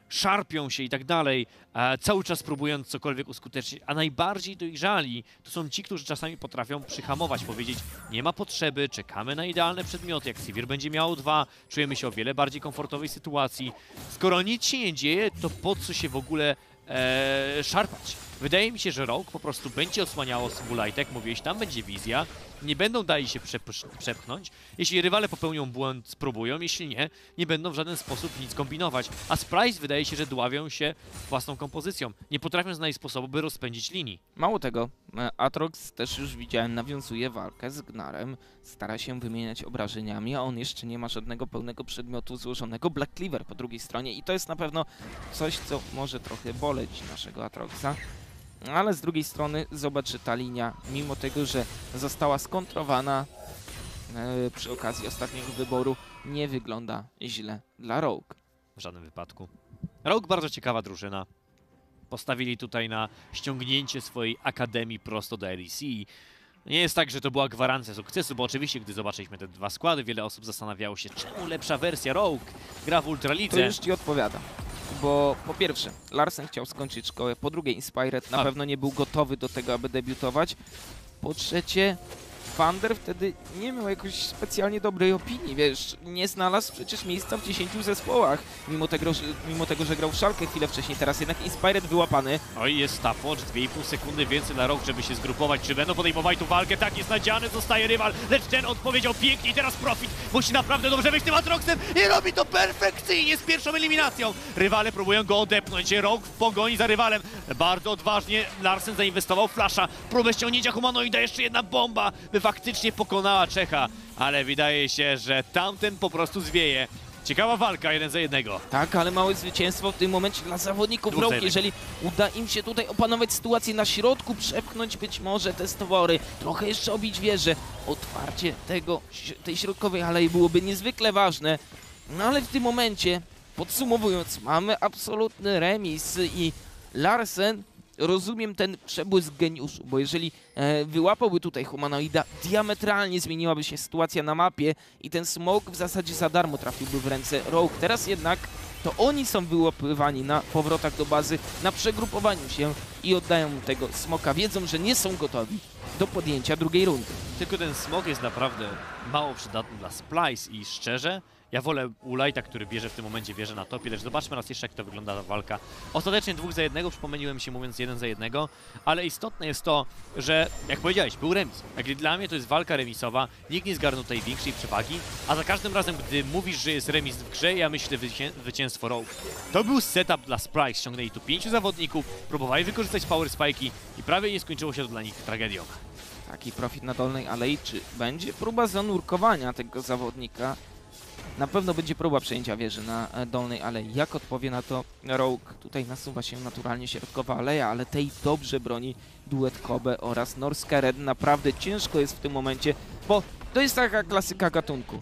szarpią się i tak dalej, cały czas próbując cokolwiek uskutecznić, a najbardziej dojrzali to są ci, którzy czasami potrafią przyhamować, powiedzieć, nie ma potrzeby, czekamy na idealne przedmioty, jak Sivir będzie miał 2, czujemy się o wiele bardziej komfortowej sytuacji. Skoro nic się nie dzieje, to po co się w ogóle szarpać? Wydaje mi się, że Rogue po prostu będzie osłaniało Smolite, jak mówiłeś, tam będzie wizja, nie będą dali się przepchnąć. Jeśli rywale popełnią błąd, spróbują, jeśli nie, nie będą w żaden sposób nic kombinować. A Spryce wydaje się, że dławią się własną kompozycją. Nie potrafią znaleźć sposobu, by rozpędzić linii. Mało tego, Aatrox też już widziałem, nawiązuje walkę z Gnarem, stara się wymieniać obrażeniami, a on jeszcze nie ma żadnego pełnego przedmiotu złożonego. Black Cleaver po drugiej stronie i to jest na pewno coś, co może trochę boleć naszego Aatroxa. Ale z drugiej strony zobacz, że ta linia, mimo tego, że została skontrowana przy okazji ostatniego wyboru, nie wygląda źle dla Rogue. W żadnym wypadku. Rogue bardzo ciekawa drużyna. Postawili tutaj na ściągnięcie swojej akademii prosto do LEC. Nie jest tak, że to była gwarancja sukcesu, bo oczywiście, gdy zobaczyliśmy te dwa składy, wiele osób zastanawiało się, czemu lepsza wersja Rogue gra w Ultralidze. To już ci odpowiadam. Bo po pierwsze, Larsen chciał skończyć szkołę, po drugie Inspired na pewno nie był gotowy do tego, aby debiutować. Po trzecie, Thunder wtedy nie miał jakoś specjalnie dobrej opinii, wiesz, nie znalazł przecież miejsca w 10 zespołach, mimo tego, że grał w Schalke chwilę wcześniej, teraz jednak Inspired wyłapany. Oj, jest stopwatch, 2,5 sekundy więcej na Rogue, żeby się zgrupować, czy będą podejmowali tu walkę, tak jest nadziany, zostaje rywal, lecz ten odpowiedział pięknie i teraz Profit musi naprawdę dobrze wyjść tym Aatroxem i robi to perfekcyjnie z pierwszą eliminacją. Rywale próbują go odepnąć, Rogue w pogoni za rywalem, bardzo odważnie Larsen zainwestował flasha, próbę ściągnięcia humanoida, jeszcze jedna bomba, by faktycznie pokonała Czecha, ale wydaje się, że tamten po prostu zwieje. Ciekawa walka 1 za 1. Tak, ale małe zwycięstwo w tym momencie dla zawodników Rogue. Jeżeli uda im się tutaj opanować sytuację na środku, przepchnąć być może te stowory, trochę jeszcze obić wieżę, otwarcie tej środkowej alei byłoby niezwykle ważne. No ale w tym momencie, podsumowując, mamy absolutny remis i Larsen, rozumiem ten przebłysk geniuszu, bo jeżeli wyłapałby tutaj humanoida, diametralnie zmieniłaby się sytuacja na mapie i ten smoke w zasadzie za darmo trafiłby w ręce Rogue. Teraz jednak to oni są wyłapywani na powrotach do bazy, na przegrupowaniu się i oddają mu tego smoka. Wiedzą, że nie są gotowi do podjęcia drugiej rundy. Tylko ten smok jest naprawdę mało przydatny dla Splyce i szczerze, ja wolę Ulajta, który bierze w tym momencie wieżę na topie, lecz zobaczmy raz jeszcze, jak to wygląda ta walka. Ostatecznie 2 za 1, przypomniałem się mówiąc 1 za 1, ale istotne jest to, że jak powiedziałeś, był remis. Jak dla mnie to jest walka remisowa, nikt nie zgarnął tej większej przewagi, a za każdym razem, gdy mówisz, że jest remis w grze, ja myślę zwycięstwo Rogue. To był setup dla Spryce, ściągnęli tu 5 zawodników, próbowali wykorzystać power spike'i i prawie nie skończyło się to dla nich tragedią. Taki Profit na dolnej alei, czy będzie próba zanurkowania tego zawodnika? Na pewno będzie próba przejęcia wieży na dolnej alei. Jak odpowie na to Rogue? Tutaj nasuwa się naturalnie środkowa aleja, ale tej dobrze broni duet Kobe oraz Norska Red. Naprawdę ciężko jest w tym momencie, bo to jest taka klasyka gatunku.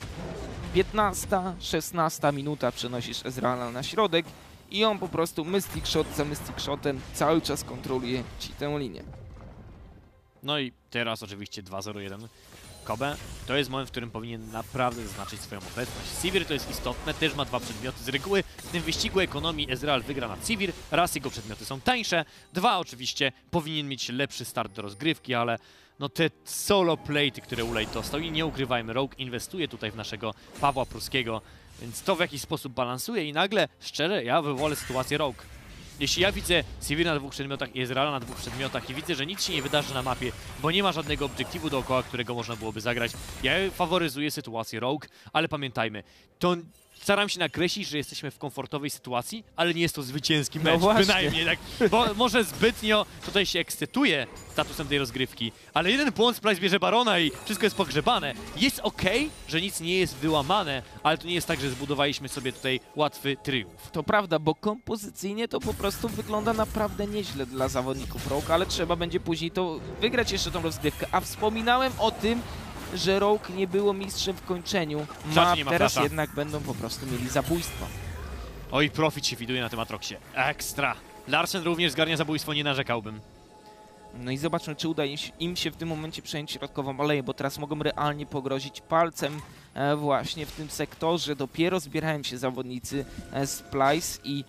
15, 16 minuta przenosisz Ezreala na środek i on po prostu Mystic Shot za Mystic Shotem cały czas kontroluje ci tę linię. No i teraz oczywiście 2-0-1. Kobe, to jest moment, w którym powinien naprawdę zaznaczyć swoją obecność. Sivir to jest istotne, też ma 2 przedmioty. Z reguły w tym wyścigu ekonomii Ezreal wygra nad Sivir. Raz jego przedmioty są tańsze, 2 oczywiście powinien mieć lepszy start do rozgrywki, ale no te solo platy, które Ulej dostał i nie ukrywajmy, Rogue inwestuje tutaj w naszego Pawła Pruskiego, więc to w jakiś sposób balansuje i nagle, szczerze, ja wolę sytuację Rogue. Jeśli ja widzę Sivir na 2 przedmiotach i Ezreala na 2 przedmiotach i widzę, że nic się nie wydarzy na mapie, bo nie ma żadnego obiektywu dookoła, którego można byłoby zagrać, ja faworyzuję sytuację Rogue, ale pamiętajmy, to staram się nakreślić, że jesteśmy w komfortowej sytuacji, ale nie jest to zwycięski mecz, bynajmniej. Tak, bo może zbytnio tutaj się ekscytuje statusem tej rozgrywki, ale jeden błąd, Splyce bierze Barona i wszystko jest pogrzebane. Jest okej, że nic nie jest wyłamane, ale to nie jest tak, że zbudowaliśmy sobie tutaj łatwy triumf. To prawda, bo kompozycyjnie to po prostu wygląda naprawdę nieźle dla zawodników Rogue, ale trzeba będzie później to wygrać jeszcze tą rozgrywkę. A wspominałem o tym, że Rogue nie było mistrzem w kończeniu map, teraz flasha. Jednak będą po prostu mieli zabójstwo. Oj, Profit się widuje na tym Aatroxie. Ekstra. Larsen również zgarnia zabójstwo, nie narzekałbym. No i zobaczmy, czy uda im się w tym momencie przejąć środkową aleję, bo teraz mogą realnie pogrozić palcem właśnie w tym sektorze. Dopiero zbierają się zawodnicy Splyce i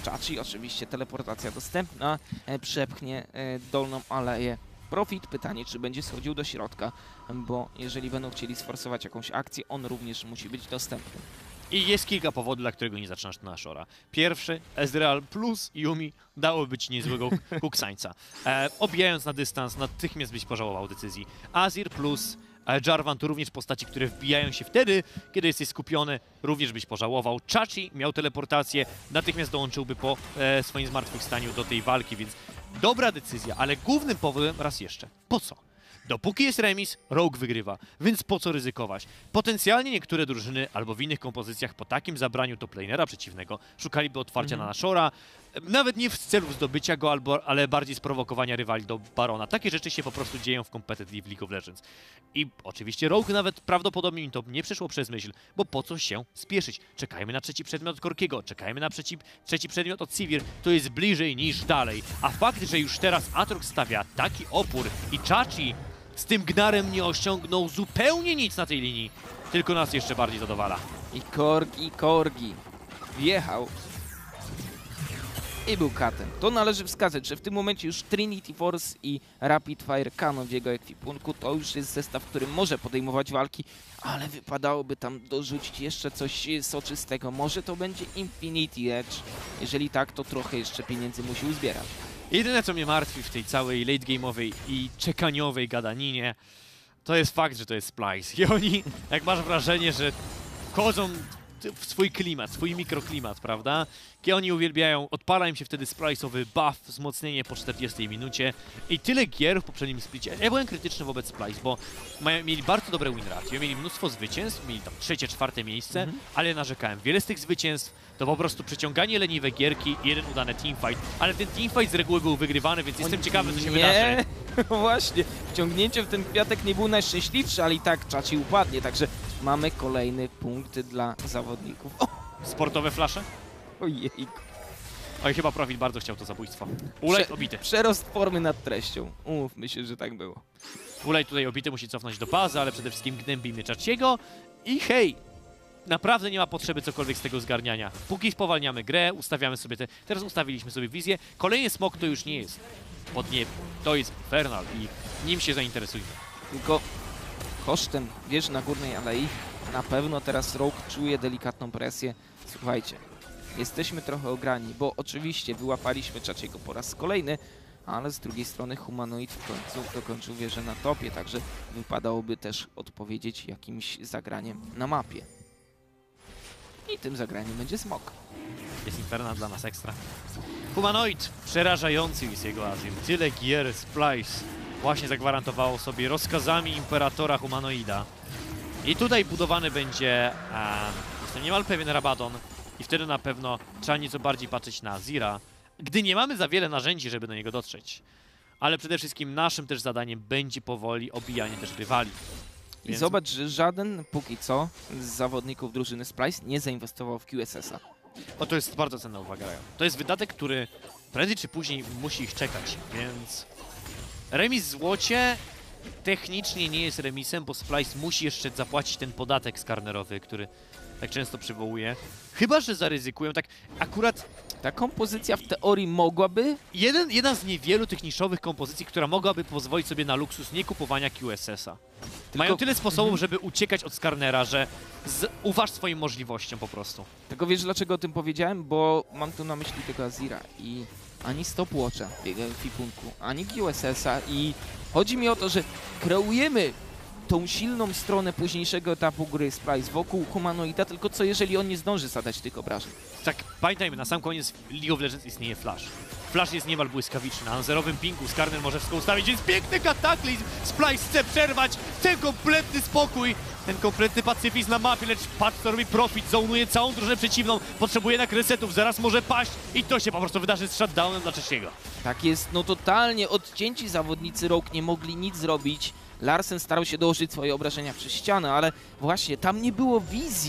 Chachi, oczywiście teleportacja dostępna, przepchnie dolną aleję. Profit, pytanie, czy będzie schodził do środka, bo jeżeli będą chcieli sforsować jakąś akcję, on również musi być dostępny. I jest kilka powodów, dla którego nie zaczynasz na Shora. Pierwszy, Ezreal plus Yumi dało być niezłego kuksańca. Obijając na dystans, natychmiast byś pożałował decyzji. Azir plus Jarvan to również postaci, które wbijają się wtedy, kiedy jesteś skupiony, również byś pożałował. Chachi miał teleportację, natychmiast dołączyłby po swoim zmartwychwstaniu do tej walki, więc dobra decyzja, ale głównym powodem, raz jeszcze, po co? Dopóki jest remis, Rogue wygrywa, więc po co ryzykować? Potencjalnie niektóre drużyny albo w innych kompozycjach po takim zabraniu toplanera przeciwnego szukaliby otwarcia na Nashora, nawet nie w celu zdobycia go, ale bardziej sprowokowania rywali do Barona. Takie rzeczy się po prostu dzieją w Competitive League of Legends. I oczywiście Rogue nawet prawdopodobnie im to nie przeszło przez myśl, bo po co się spieszyć? Czekajmy na trzeci przedmiot od Korkiego, czekajmy na trzeci przedmiot od Sivir, to jest bliżej niż dalej. A fakt, że już teraz Aatrox stawia taki opór i Chachi z tym Gnarem nie osiągnął zupełnie nic na tej linii, tylko nas jeszcze bardziej zadowala. I Korgi wjechał i był katem. To należy wskazać, że w tym momencie już Trinity Force i Rapid Fire Cannon w jego ekwipunku to już jest zestaw, który może podejmować walki, ale wypadałoby tam dorzucić jeszcze coś soczystego. Może to będzie Infinity Edge. Jeżeli tak, to trochę jeszcze pieniędzy musi uzbierać. Jedyne, co mnie martwi w tej całej late game'owej i czekaniowej gadaninie, to jest fakt, że to jest Splyce. I oni, jak masz wrażenie, że wchodzą w swój klimat, swój mikroklimat, prawda? Kiedy oni uwielbiają, odpala im się wtedy Splyce'owy buff, wzmocnienie po 40 minucie i tyle gier w poprzednim splicie. Ja byłem krytyczny wobec Splyce, bo mieli bardzo dobre win ratio, mieli mnóstwo zwycięstw, mieli tam 3., 4. miejsce, ale narzekałem. Wiele z tych zwycięstw to po prostu przeciąganie leniwe gierki i jeden udany teamfight, ale ten teamfight z reguły był wygrywany, więc jestem ciekawy, co się wydarzy. Właśnie, wciągnięcie w ten kwiatek nie był najszczęśliwszy, ale i tak Chachi upadnie, także mamy kolejny punkt dla zawodników. Sportowe flasze? Ojej. Oj, chyba Profit bardzo chciał to zabójstwo. Ulej obity. Przerost formy nad treścią. Umówmy się, że tak było. Ulej tutaj obity, musi cofnąć do bazy, ale przede wszystkim gnębimy Chachiego i hej! Naprawdę nie ma potrzeby cokolwiek z tego zgarniania. Póki spowalniamy grę, ustawiamy sobie teraz ustawiliśmy sobie wizję. Kolejny smok to już nie jest podniebny. To jest Infernal i nim się zainteresujmy. Tylko kosztem wieży na górnej alei na pewno teraz Rogue czuje delikatną presję. Słuchajcie, jesteśmy trochę ograni, bo oczywiście wyłapaliśmy Chachiego po raz kolejny, ale z drugiej strony Humanoid w końcu dokończył wieżę na topie, także wypadałoby też odpowiedzieć jakimś zagraniem na mapie. I tym zagraniem będzie smok. Jest Infernal dla nas ekstra. Humanoid, przerażający jest jego Azir. Tyle gier Splyce właśnie zagwarantowało sobie rozkazami Imperatora Humanoida. I tutaj budowany będzie, jestem niemal pewien, Rabadon. I wtedy na pewno trzeba nieco bardziej patrzeć na Azira, gdy nie mamy za wiele narzędzi, żeby do niego dotrzeć. Ale przede wszystkim naszym też zadaniem będzie powoli obijanie też rywali. I zobacz, że żaden póki co z zawodników drużyny Splyce nie zainwestował w QSS-a. O, to jest bardzo cenna uwaga, Ryan. To jest wydatek, który prędzej czy później musi ich czekać, więc remis w złocie technicznie nie jest remisem, bo Splyce musi jeszcze zapłacić ten podatek skarnerowy, który tak często przywołuje. Chyba że zaryzykują, tak akurat ta kompozycja w teorii mogłaby... Jedna z niewielu tych niszowych kompozycji, która mogłaby pozwolić sobie na luksus nie kupowania QSS-a. Mają tyle sposobów, żeby uciekać od skarnera, że uważ swoim możliwościom po prostu. Tylko wiesz, dlaczego o tym powiedziałem? Bo mam tu na myśli tego Azira i ani Stopwatcha w jego ekwipunku, ani QSS-a i chodzi mi o to, że kreujemy tą silną stronę późniejszego etapu gry Splyce wokół Humanoida, tylko co jeżeli on nie zdąży zadać tych obrażeń? Tak, pamiętajmy, na sam koniec w League of Legends istnieje Flash. Flash jest niemal błyskawiczny, na zerowym pingu Skarner może wszystko ustawić, więc piękny kataklizm! Splyce chce przerwać ten kompletny spokój, ten kompletny pacyfizm na mapie, lecz patrz co robi Profit, zonuje całą drużynę przeciwną, potrzebuje jednak resetów, zaraz może paść i to się po prostu wydarzy z shutdownem dla Chachiego. Tak jest, no totalnie odcięci zawodnicy Rogue nie mogli nic zrobić. Larsen starał się dołożyć swoje obrażenia przez ścianę, ale właśnie tam nie było wizji.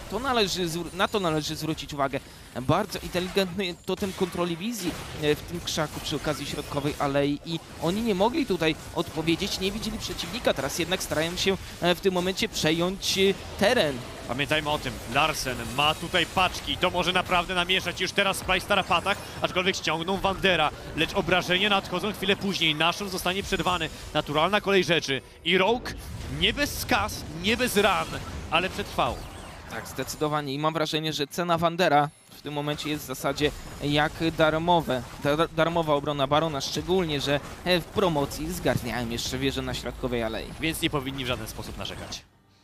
Na to należy zwrócić uwagę. Bardzo inteligentny totem kontroli wizji w tym krzaku przy okazji środkowej alei i oni nie mogli tutaj odpowiedzieć, nie widzieli przeciwnika, teraz jednak starają się w tym momencie przejąć teren. Pamiętajmy o tym, Larsen ma tutaj paczki, to może naprawdę namieszać już teraz Splyce w tarapatach, aczkolwiek ściągną Wandera, lecz obrażenia nadchodzą chwilę później, Nashor zostanie przerwany, naturalna kolej rzeczy i Rogue nie bez skaz, nie bez ran, ale przetrwał. Tak, zdecydowanie i mam wrażenie, że cena Wandera w tym momencie jest w zasadzie jak darmowa obrona Barona, szczególnie, że w promocji zgarniałem jeszcze wieżę na środkowej alei. Więc nie powinni w żaden sposób narzekać.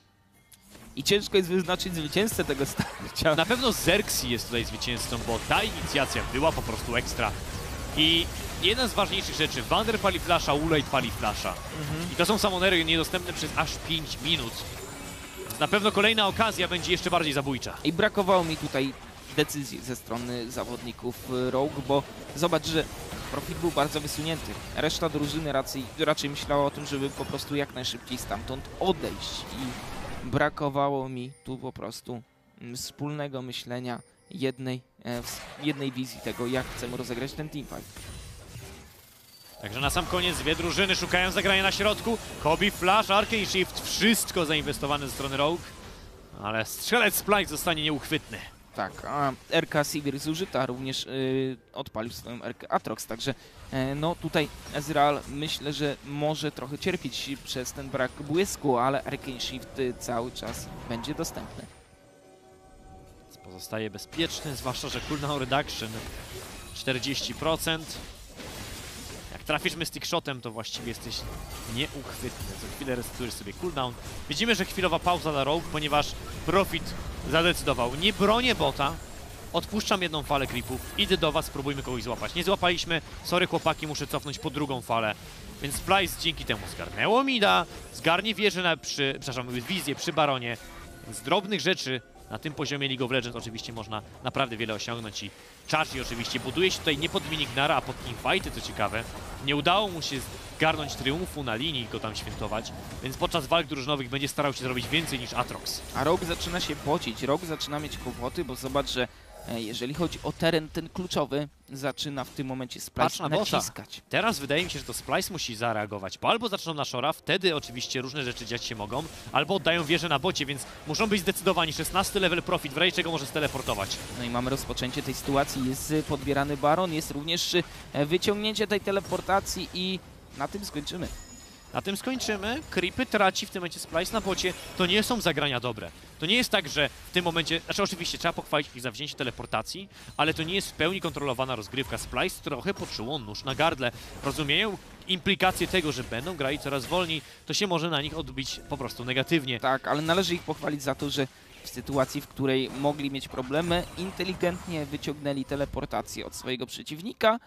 I ciężko jest wyznaczyć zwycięzcę tego starcia. Na pewno Xerxes jest tutaj zwycięzcą, bo ta inicjacja była po prostu ekstra. I jedna z ważniejszych rzeczy, Wander pali flasha, Ulate pali flasha. I to są summonery niedostępne przez aż 5 minut. Na pewno kolejna okazja będzie jeszcze bardziej zabójcza. I brakowało mi tutaj decyzji ze strony zawodników Rogue, bo zobacz, że profil był bardzo wysunięty. Reszta drużyny raczej myślała o tym, żeby po prostu jak najszybciej stamtąd odejść. I brakowało mi tu po prostu wspólnego myślenia, jednej wizji tego, jak chcemy rozegrać ten teamfight. Także na sam koniec dwie drużyny szukają zagrania na środku. Kobe, Flash, Arcane Shift, wszystko zainwestowane ze strony Rogue. Ale strzelec Splyce zostanie nieuchwytny. Tak, a RK Sivir zużyta również odpalił swoją RK Atrox, także no tutaj Ezreal myślę, że może trochę cierpieć przez ten brak błysku, ale Arcane Shift cały czas będzie dostępny. Pozostaje bezpieczny, zwłaszcza, że cooldown reduction 40%. Jak trafisz Mystic Shotem, to właściwie jesteś nieuchwytny. Za chwilę resetujesz sobie cooldown. Widzimy, że chwilowa pauza dla Rogue, ponieważ Profit zadecydował. Nie bronię bota, odpuszczam jedną falę creepów, idę do was, spróbujmy kogoś złapać. Nie złapaliśmy, sorry chłopaki, muszę cofnąć po drugą falę. Więc Splyce dzięki temu zgarnęło mida, zgarnie wieżę wizję przy Baronie. Z drobnych rzeczy na tym poziomie League of Legends oczywiście można naprawdę wiele osiągnąć i Chachi oczywiście buduje się tutaj nie pod Minignara, a pod teamfighty, co ciekawe. Nie udało mu się zgarnąć triumfu na linii i go tam świętować, więc podczas walk drużynowych będzie starał się zrobić więcej niż Atrox. A Rogue zaczyna się pocić, Rogue zaczyna mieć kłopoty, bo zobacz, że jeżeli chodzi o teren ten kluczowy, zaczyna w tym momencie Splyce naciskać. Teraz wydaje mi się, że to Splyce musi zareagować, bo albo zaczną na Shora, wtedy oczywiście różne rzeczy dziać się mogą, albo oddają wieżę na bocie, więc muszą być zdecydowani. 16 level Profit, w razie czego może steleportować. No i mamy rozpoczęcie tej sytuacji, jest podbierany Baron, jest również wyciągnięcie tej teleportacji i na tym skończymy. Na tym skończymy. Creepy traci w tym momencie Splyce na bocie. To nie są zagrania dobre. To nie jest tak, że w tym momencie... Znaczy oczywiście trzeba pochwalić ich za wzięcie teleportacji, ale to nie jest w pełni kontrolowana rozgrywka. Splyce trochę poczuło nóż na gardle. Rozumieją implikacje tego, że będą grali coraz wolniej. To się może na nich odbić po prostu negatywnie. Tak, ale należy ich pochwalić za to, że w sytuacji, w której mogli mieć problemy, inteligentnie wyciągnęli teleportację od swojego przeciwnika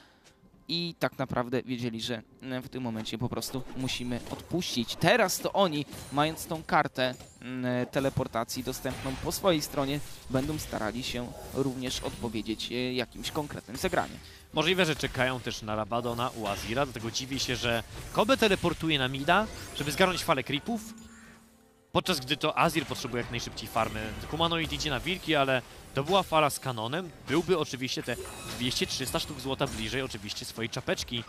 i tak naprawdę wiedzieli, że w tym momencie po prostu musimy odpuścić. Teraz to oni, mając tą kartę teleportacji dostępną po swojej stronie, będą starali się również odpowiedzieć jakimś konkretnym zagraniem. Możliwe, że czekają też na Rabadona u Azira, dlatego dziwię się, że Kobe teleportuje na mida, żeby zgarnąć falę creepów, podczas gdy to Azir potrzebuje jak najszybciej farmy. Humanoid idzie na wilki, ale to była fala z kanonem. Byłby oczywiście te 200-300 sztuk złota bliżej oczywiście swojej czapeczki.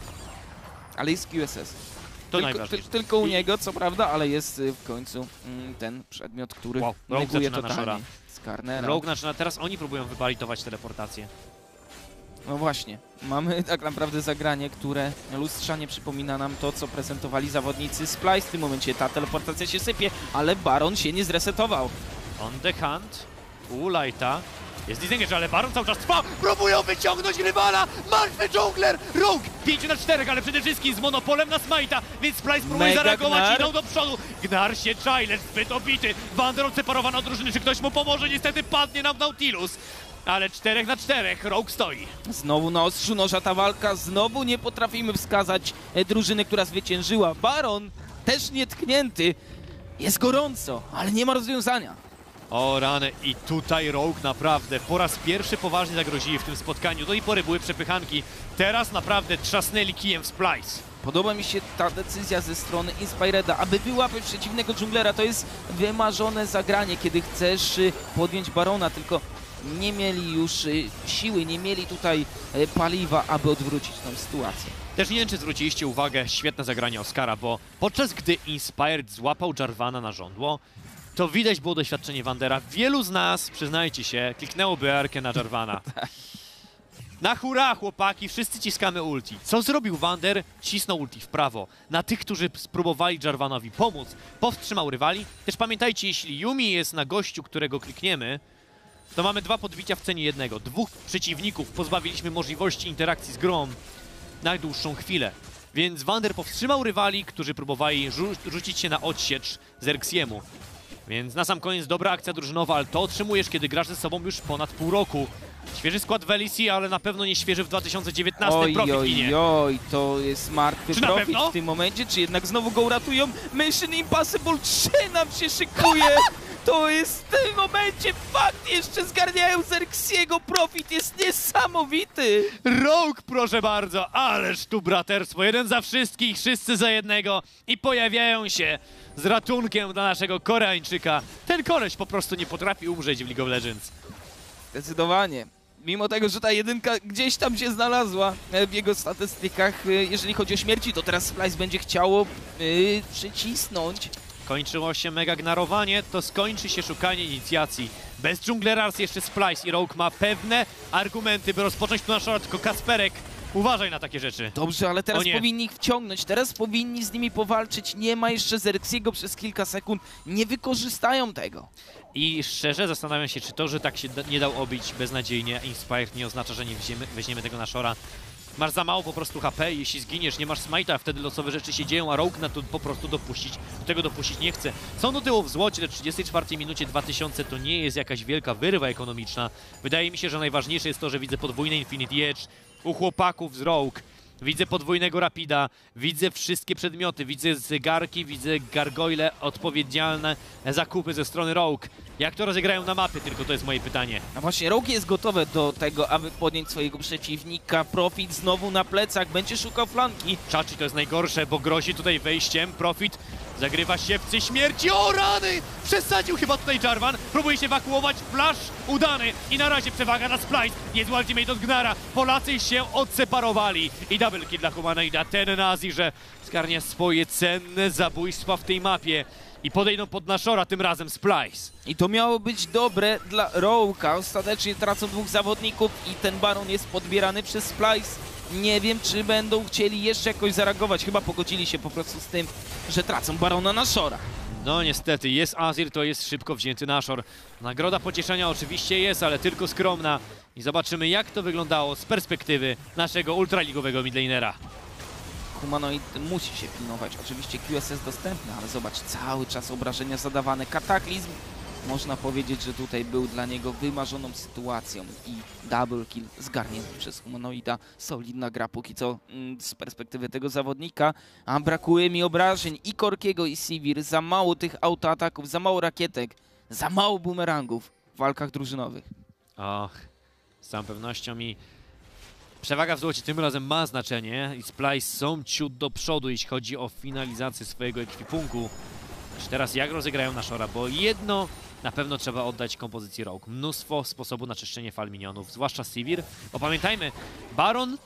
Ale jest QSS. To najważniejsze. Tylko u niego, co prawda, ale jest w końcu ten przedmiot, który neguje totalnie Skarnera. Rogue zaczyna, teraz oni próbują wybalitować teleportację. No właśnie, mamy tak naprawdę zagranie, które lustrzanie przypomina nam to, co prezentowali zawodnicy Splyce. W tym momencie ta teleportacja się sypie, ale Baron się nie zresetował. On the hunt, u Lighta. Jest disengage, ale Baron cały czas trwa. Próbują wyciągnąć rywala. Martwy jungler. Rogue 5 na 4, ale przede wszystkim z monopolem na smite'a, więc Splyce próbuje zareagować. Gnar. Idą do przodu. Gnar się czai, lecz zbyt obity. Wander odseparowany od drużyny. Czy ktoś mu pomoże? Niestety padnie nam Nautilus. Ale 4 na 4, Rogue stoi. Znowu na ostrzu noża ta walka, znowu nie potrafimy wskazać drużyny, która zwyciężyła. Baron też nietknięty, jest gorąco, ale nie ma rozwiązania. O rany, i tutaj Rogue naprawdę po raz pierwszy poważnie zagrozili w tym spotkaniu. Do tej pory były przepychanki, teraz naprawdę trzasnęli kijem w Splice. Podoba mi się ta decyzja ze strony Inspireda, aby wyłapać przeciwnego dżunglera. To jest wymarzone zagranie, kiedy chcesz podjąć Barona, tylko nie mieli już siły, nie mieli tutaj paliwa, aby odwrócić tę sytuację. Też nie wiem, czy zwróciliście uwagę, świetne zagranie Oscara, bo podczas gdy Inspired złapał Jarvana na żądło, to widać było doświadczenie Wandera. Wielu z nas, przyznajcie się, kliknęło BR-kę na Jarvana. Na hurra, chłopaki, wszyscy ciskamy ulti. Co zrobił Wander? Cisnął ulti w prawo. Na tych, którzy spróbowali Jarvanowi pomóc, powstrzymał rywali. Też pamiętajcie, jeśli Yumi jest na gościu, którego klikniemy, to mamy 2 podbicia w cenie jednego. 2 przeciwników pozbawiliśmy możliwości interakcji z grą na dłuższą chwilę. Więc Wander powstrzymał rywali, którzy próbowali rzucić się na odsiecz Xerxiemu. Więc na sam koniec dobra akcja drużynowa, ale to otrzymujesz, kiedy grasz ze sobą już ponad pół roku. Świeży skład w LEC, ale na pewno nie świeży w 2019. Profit ginie. Oj, to jest martwy Czy na Profit pewno? w tym momencie, czy jednak znowu go uratują? Mission Impossible 3 nam się szykuje! To jest w tym momencie fakt, jeszcze zgarniają Xerxiego, Profit jest niesamowity! Rogue, proszę bardzo, ależ tu braterstwo, jeden za wszystkich, wszyscy za jednego i pojawiają się z ratunkiem dla naszego Koreańczyka. Ten koleś po prostu nie potrafi umrzeć w League of Legends. Zdecydowanie. Mimo tego, że ta jedynka gdzieś tam się znalazła w jego statystykach, jeżeli chodzi o śmierci, to teraz Splice będzie chciało przycisnąć. Kończyło się mega gnarowanie, to skończy się szukanie inicjacji. Bez dżunglerars jeszcze Splice i Rogue ma pewne argumenty, by rozpocząć tu naszą, tylko Kasperek, uważaj na takie rzeczy. Dobrze, ale teraz O nie. powinni ich wciągnąć, teraz powinni z nimi powalczyć. Nie ma jeszcze Xerxiego przez kilka sekund, nie wykorzystają tego. I szczerze zastanawiam się, czy to, że tak się nie dał obić beznadziejnie Inspired, nie oznacza, że nie weźmiemy tego Nashora. Masz za mało po prostu HP, jeśli zginiesz, nie masz smite'a, wtedy losowe rzeczy się dzieją, a Rogue na to po prostu tego dopuścić nie chce. Co do tyłu w złocie, lecz w 34 minucie 2000 to nie jest jakaś wielka wyrwa ekonomiczna. Wydaje mi się, że najważniejsze jest to, że widzę podwójny Infinity Edge u chłopaków z Rogue. Widzę podwójnego Rapida, widzę wszystkie przedmioty, widzę zegarki, widzę gargoyle, odpowiedzialne zakupy ze strony Rogue. Jak to rozegrają na mapie, tylko to jest moje pytanie. A właśnie Rogue jest gotowe do tego, aby podjąć swojego przeciwnika. Profit znowu na plecach, będzie szukał flanki. Chachi to jest najgorsze, bo grozi tutaj wejściem. Profit zagrywa siewcy śmierci. O rany! Przesadził chyba tutaj Jarvan. Próbuje się ewakuować. Flash udany. I na razie przewaga na Splice. Niezły ultimate od Gnara. Polacy się odseparowali. I double kill dla Humanoida. Ten Nazi, że zgarnia swoje cenne zabójstwa w tej mapie. I podejdą pod Nashora, tym razem Splice. I to miało być dobre dla Rogue'a. Ostatecznie tracą 2 zawodników i ten Baron jest podbierany przez Splice. Nie wiem, czy będą chcieli jeszcze jakoś zareagować. Chyba pogodzili się po prostu z tym, że tracą Barona Nashora. No niestety, jest Azir, to jest szybko wzięty Nashor. Nagroda pocieszenia oczywiście jest, ale tylko skromna. I zobaczymy, jak to wyglądało z perspektywy naszego ultraligowego midlanera. Humanoid musi się pilnować. Oczywiście QS jest dostępny, ale zobacz, cały czas obrażenia zadawane. Kataklizm, można powiedzieć, że tutaj był dla niego wymarzoną sytuacją i double kill zgarnięty przez Humanoida. Solidna gra póki co z perspektywy tego zawodnika, a brakuje mi obrażeń i Korkiego i Sivir. Za mało tych autoataków, za mało rakietek, za mało bumerangów w walkach drużynowych. Och, z całą pewnością przewaga w złocie tym razem ma znaczenie i Splice są ciut do przodu, jeśli chodzi o finalizację swojego ekwipunku. Czy teraz jak rozegrają Nashora, bo jedno na pewno trzeba oddać kompozycji Rogue. Mnóstwo sposobu na czyszczenie fal minionów, zwłaszcza Sivir. Bo pamiętajmy, Baron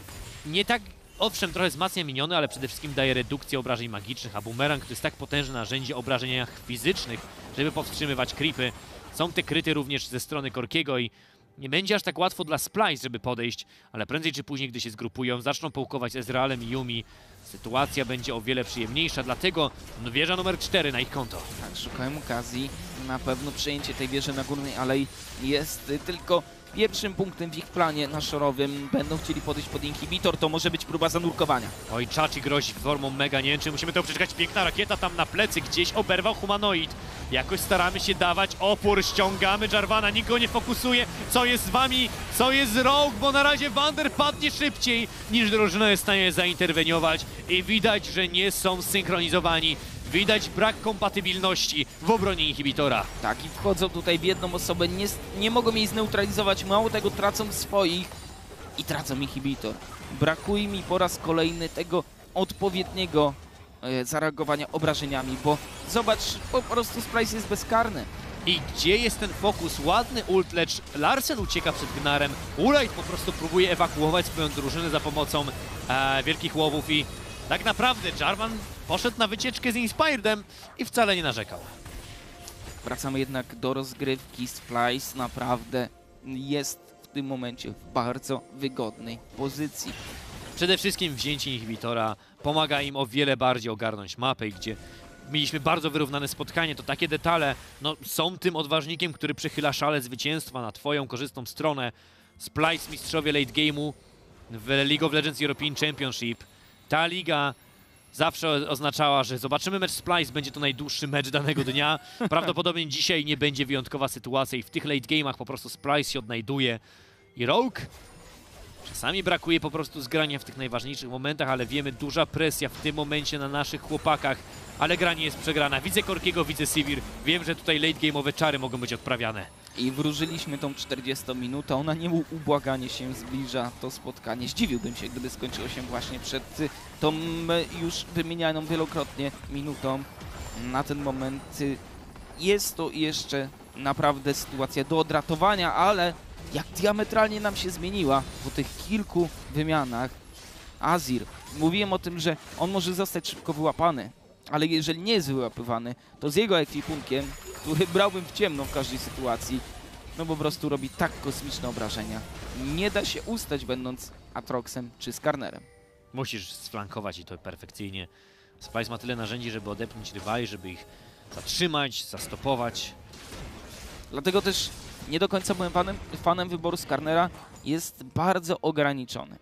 nie tak, owszem, trochę wzmacnia miniony, ale przede wszystkim daje redukcję obrażeń magicznych, a Boomerang to jest tak potężne narzędzie obrażeniach fizycznych, żeby powstrzymywać creepy. Są te kryty również ze strony Korkiego i nie będzie aż tak łatwo dla Splice, żeby podejść, ale prędzej czy później, gdy się zgrupują, zaczną połkować Ezrealem i Yumi, sytuacja będzie o wiele przyjemniejsza, dlatego wieża numer 4 na ich konto. Tak, szukają okazji. Na pewno przejęcie tej wieży na Górnej Alei jest tylko pierwszym punktem w ich planie naszorowym. Będą chcieli podejść pod inhibitor, to może być próba zanurkowania. Oj, Chachi grozi formą mega, nie wiem, czy musimy to przeczekać. Piękna rakieta tam na plecy, gdzieś oberwał Humanoid. Jakoś staramy się dawać opór, ściągamy Jarvana, nikt go nie fokusuje. Co jest z wami? Co jest z Rogue? Bo na razie Wander padnie szybciej niż drużyna jest w stanie zainterweniować i widać, że nie są zsynchronizowani. Widać brak kompatybilności w obronie inhibitora. Tak, i wchodzą tutaj w jedną osobę, nie mogą jej zneutralizować, mało tego, tracą swoich i tracą inhibitor. Brakuje mi po raz kolejny tego odpowiedniego zareagowania obrażeniami, bo zobacz, po prostu Splyce jest bezkarny. I gdzie jest ten fokus? Ładny ult, lecz Larsen ucieka przed Gnarem. Ulight po prostu próbuje ewakuować swoją drużynę za pomocą wielkich łowów i tak naprawdę Jarvan poszedł na wycieczkę z Inspiredem i wcale nie narzekał. Wracamy jednak do rozgrywki. Splyce naprawdę jest w tym momencie w bardzo wygodnej pozycji. Przede wszystkim wzięcie inhibitora pomaga im o wiele bardziej ogarnąć mapę, gdzie mieliśmy bardzo wyrównane spotkanie. To takie detale są tym odważnikiem, który przychyla szale zwycięstwa na twoją korzystną stronę. Splyce mistrzowie late game'u w League of Legends European Championship. Ta liga zawsze oznaczała, że zobaczymy mecz Splyce, będzie to najdłuższy mecz danego dnia. Prawdopodobnie dzisiaj nie będzie wyjątkowa sytuacja i w tych late game'ach po prostu Splyce się odnajduje. I Rogue czasami brakuje po prostu zgrania w tych najważniejszych momentach, ale wiemy, duża presja w tym momencie na naszych chłopakach, ale gra nie jest przegrana. Widzę Korkiego, widzę Sivir, wiem, że tutaj late game'owe czary mogą być odprawiane. I wróżyliśmy tą 40 minutę, ona nieubłaganie się zbliża to spotkanie. Zdziwiłbym się, gdyby skończyło się właśnie przed tą już wymienianą wielokrotnie minutą. Na ten moment jest to jeszcze naprawdę sytuacja do odratowania, ale jak diametralnie nam się zmieniła po tych kilku wymianach. Azir, mówiłem o tym, że on może zostać szybko wyłapany, ale jeżeli nie jest wyłapywany, to z jego ekwipunkiem, który brałbym w ciemno w każdej sytuacji, no po prostu robi tak kosmiczne obrażenia. Nie da się ustać, będąc Aatroxem czy Skarnerem. Musisz sflankować i to perfekcyjnie. Splyce ma tyle narzędzi, żeby odepchnąć rywali, żeby ich zatrzymać, zastopować. Dlatego też nie do końca byłem fanem wyboru Skarnera. Jest bardzo ograniczony.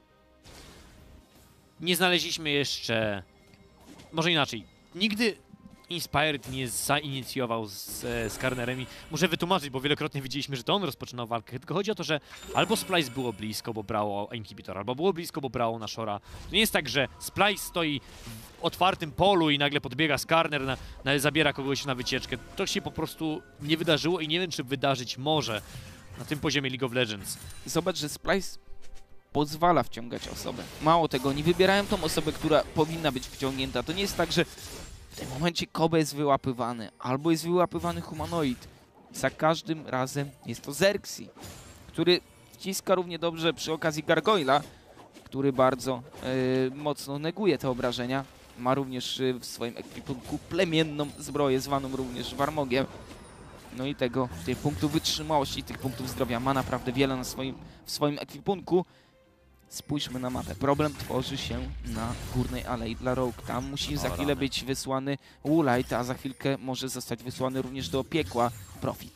Nie znaleźliśmy jeszcze... Może inaczej. Nigdy Inspired nie zainicjował z Skarnerem i muszę wytłumaczyć, bo wielokrotnie widzieliśmy, że to on rozpoczynał walkę. Tylko chodzi o to, że albo Splyce było blisko, bo brało inhibitor, albo było blisko, bo brało Nashora. To nie jest tak, że Splyce stoi w otwartym polu i nagle podbiega Skarner, zabiera kogoś na wycieczkę. To się po prostu nie wydarzyło i nie wiem, czy wydarzyć może na tym poziomie League of Legends. Zobacz, że Splyce pozwala wciągać osobę. Mało tego, oni wybierają tą osobę, która powinna być wciągnięta. To nie jest tak, że w tym momencie Kobe jest wyłapywany, albo jest wyłapywany humanoid. Za każdym razem jest to Xerxes, który wciska równie dobrze przy okazji Gargoyla, który bardzo mocno neguje te obrażenia. Ma również w swoim ekwipunku plemienną zbroję, zwaną również Warmogiem. No i tych punktów wytrzymałości, tych punktów zdrowia ma naprawdę wiele w swoim ekwipunku. Spójrzmy na mapę. Problem tworzy się na górnej alei dla Rogue. Tam musi za chwilę być wysłany Woolite, a za chwilkę może zostać wysłany również do piekła Profit.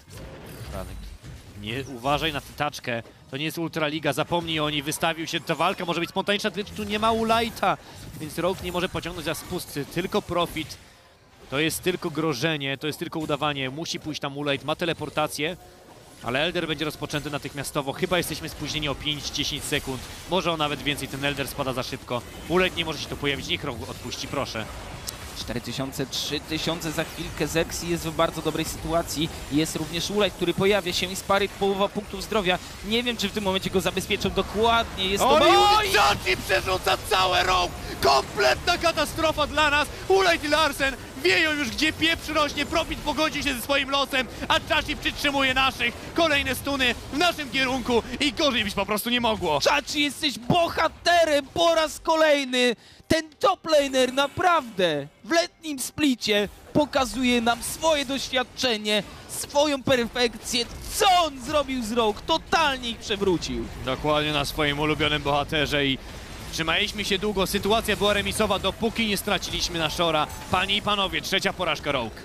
Nie uważaj na tę taczkę. To nie jest Ultraliga, zapomnij o niej, wystawił się. Ta walka może być spontaniczna, tu nie ma Woolite'a, więc Rogue nie może pociągnąć za spust. Tylko Profit. To jest tylko grożenie, to jest tylko udawanie. Musi pójść tam Woolite, ma teleportację. Ale Elder będzie rozpoczęty natychmiastowo. Chyba jesteśmy spóźnieni o 5-10 sekund. Może o nawet więcej. Ten Elder spada za szybko. Ulet nie może się tu pojawić. Niech Rogue odpuści, proszę. 4000, 3000 za chwilkę. Xerxes jest w bardzo dobrej sytuacji. Jest również Woolite, który pojawia się. Inspired, połowa punktów zdrowia. Nie wiem, czy w tym momencie go zabezpieczą dokładnie. Jest to... Oj! Chachi przerzuca całe Rogue! Kompletna katastrofa dla nas! Woolite i Larsen wieją już, gdzie pieprz rośnie. Profit pogodzi się ze swoim losem, a Chachi przytrzymuje naszych. Kolejne stuny w naszym kierunku i gorzej być po prostu nie mogło. Chachi, jesteś bohaterem po raz kolejny! Ten top laner naprawdę w letnim splicie pokazuje nam swoje doświadczenie, swoją perfekcję. Co on zrobił z Rogue? Totalnie ich przewrócił. Dokładnie na swoim ulubionym bohaterze i trzymaliśmy się długo. Sytuacja była remisowa, dopóki nie straciliśmy Nashora. Panie i panowie, trzecia porażka Rogue.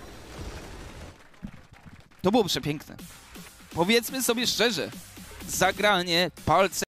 To było przepiękne. Powiedzmy sobie szczerze, zagranie palce